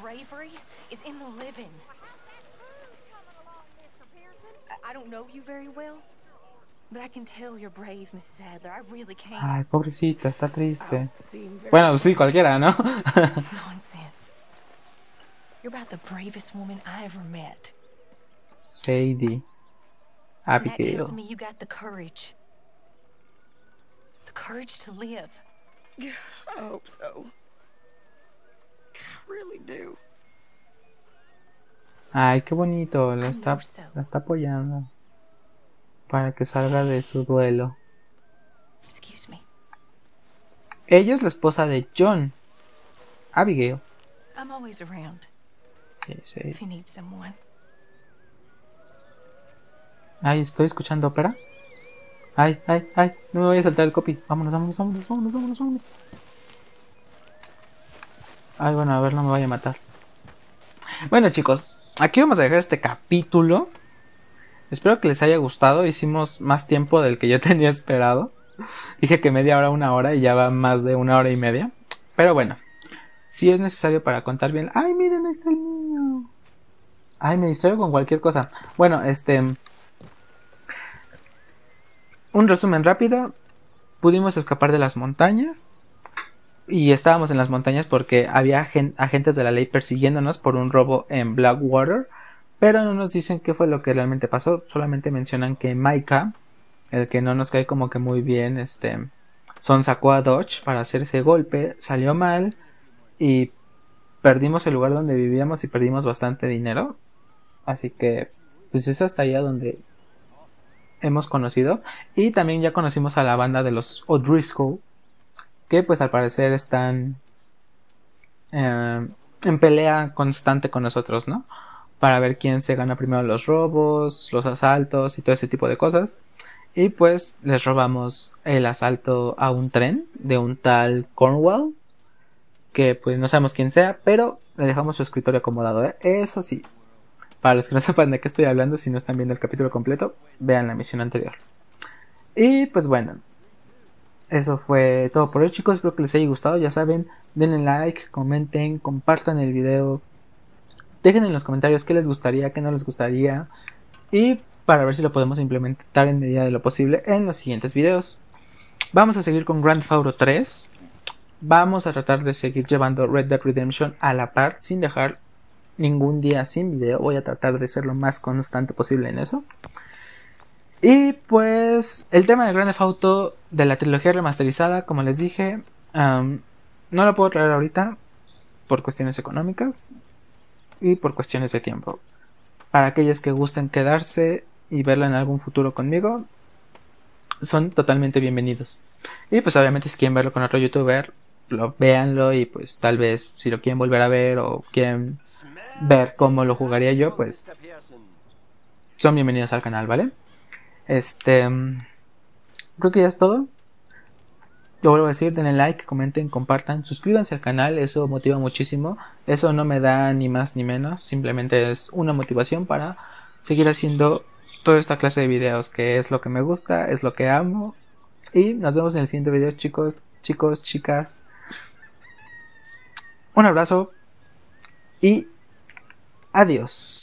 Ay, pobrecita, está triste. Bueno, sí, cualquiera, ¿no? Sadie. Abigail. Courage to live. I hope so. I really do. Ay, qué bonito. La está apoyando para que salga de su duelo. Excuse me. Ella es la esposa de John. Abigail. I'm always around. Sí. If you need someone. Ay, estoy escuchando ópera. Ay, no me voy a saltar el copy. Vámonos. Ay, bueno, a ver, no me vaya a matar. Bueno, chicos, aquí vamos a dejar este capítulo. Espero que les haya gustado. Hicimos más tiempo del que yo tenía esperado. Dije que media hora, 1 hora y ya va más de 1 hora y media. Pero bueno, si es necesario para contar bien. ¡Ay, miren, ahí está el niño! ¡Ay, me distraigo con cualquier cosa! Bueno, un resumen rápido. Pudimos escapar de las montañas. Y estábamos en las montañas porque había agentes de la ley persiguiéndonos por un robo en Blackwater. Pero no nos dicen qué fue lo que realmente pasó. Solamente mencionan que Micah, el que no nos cae como que muy bien, sacó a Dodge para hacer ese golpe. Salió mal. Y perdimos el lugar donde vivíamos y perdimos bastante dinero. Así que pues es hasta allá donde hemos conocido. Y también ya conocimos a la banda de los O'Driscoll, que pues al parecer están en pelea constante con nosotros, ¿no? Para ver quién se gana primero los robos, los asaltos y todo ese tipo de cosas. Y pues les robamos el asalto a un tren de un tal Cornwall, que pues no sabemos quién sea, pero le dejamos su escritorio acomodado, ¿eh? Eso sí, para los que no sepan de qué estoy hablando, si no están viendo el capítulo completo, vean la misión anterior. Y pues bueno, eso fue todo por hoy, chicos. Espero que les haya gustado. Ya saben, denle like, comenten, compartan el video, dejen en los comentarios qué les gustaría, qué no les gustaría, y para ver si lo podemos implementar en medida de lo posible en los siguientes videos. Vamos a seguir con Grand Theft Auto 3. Vamos a tratar de seguir llevando Red Dead Redemption a la par, sin dejar ningún día sin video. Voy a tratar de ser lo más constante posible en eso. Y pues el tema de Grand Theft Auto de la trilogía remasterizada, como les dije, no lo puedo traer ahorita por cuestiones económicas y por cuestiones de tiempo. Para aquellos que gusten quedarse y verla en algún futuro conmigo, son totalmente bienvenidos. Y pues obviamente si quieren verlo con otro youtuber, véanlo, y pues tal vez si lo quieren volver a ver o quieren ver cómo lo jugaría yo, pues son bienvenidos al canal, ¿vale? Creo que ya es todo. Lo vuelvo a decir, denle like, comenten, compartan, suscríbanse al canal, eso motiva muchísimo. Eso no me da ni más ni menos, simplemente es una motivación para seguir haciendo toda esta clase de videos, que es lo que me gusta, es lo que amo. Y nos vemos en el siguiente video, chicos, chicas. Un abrazo y adiós.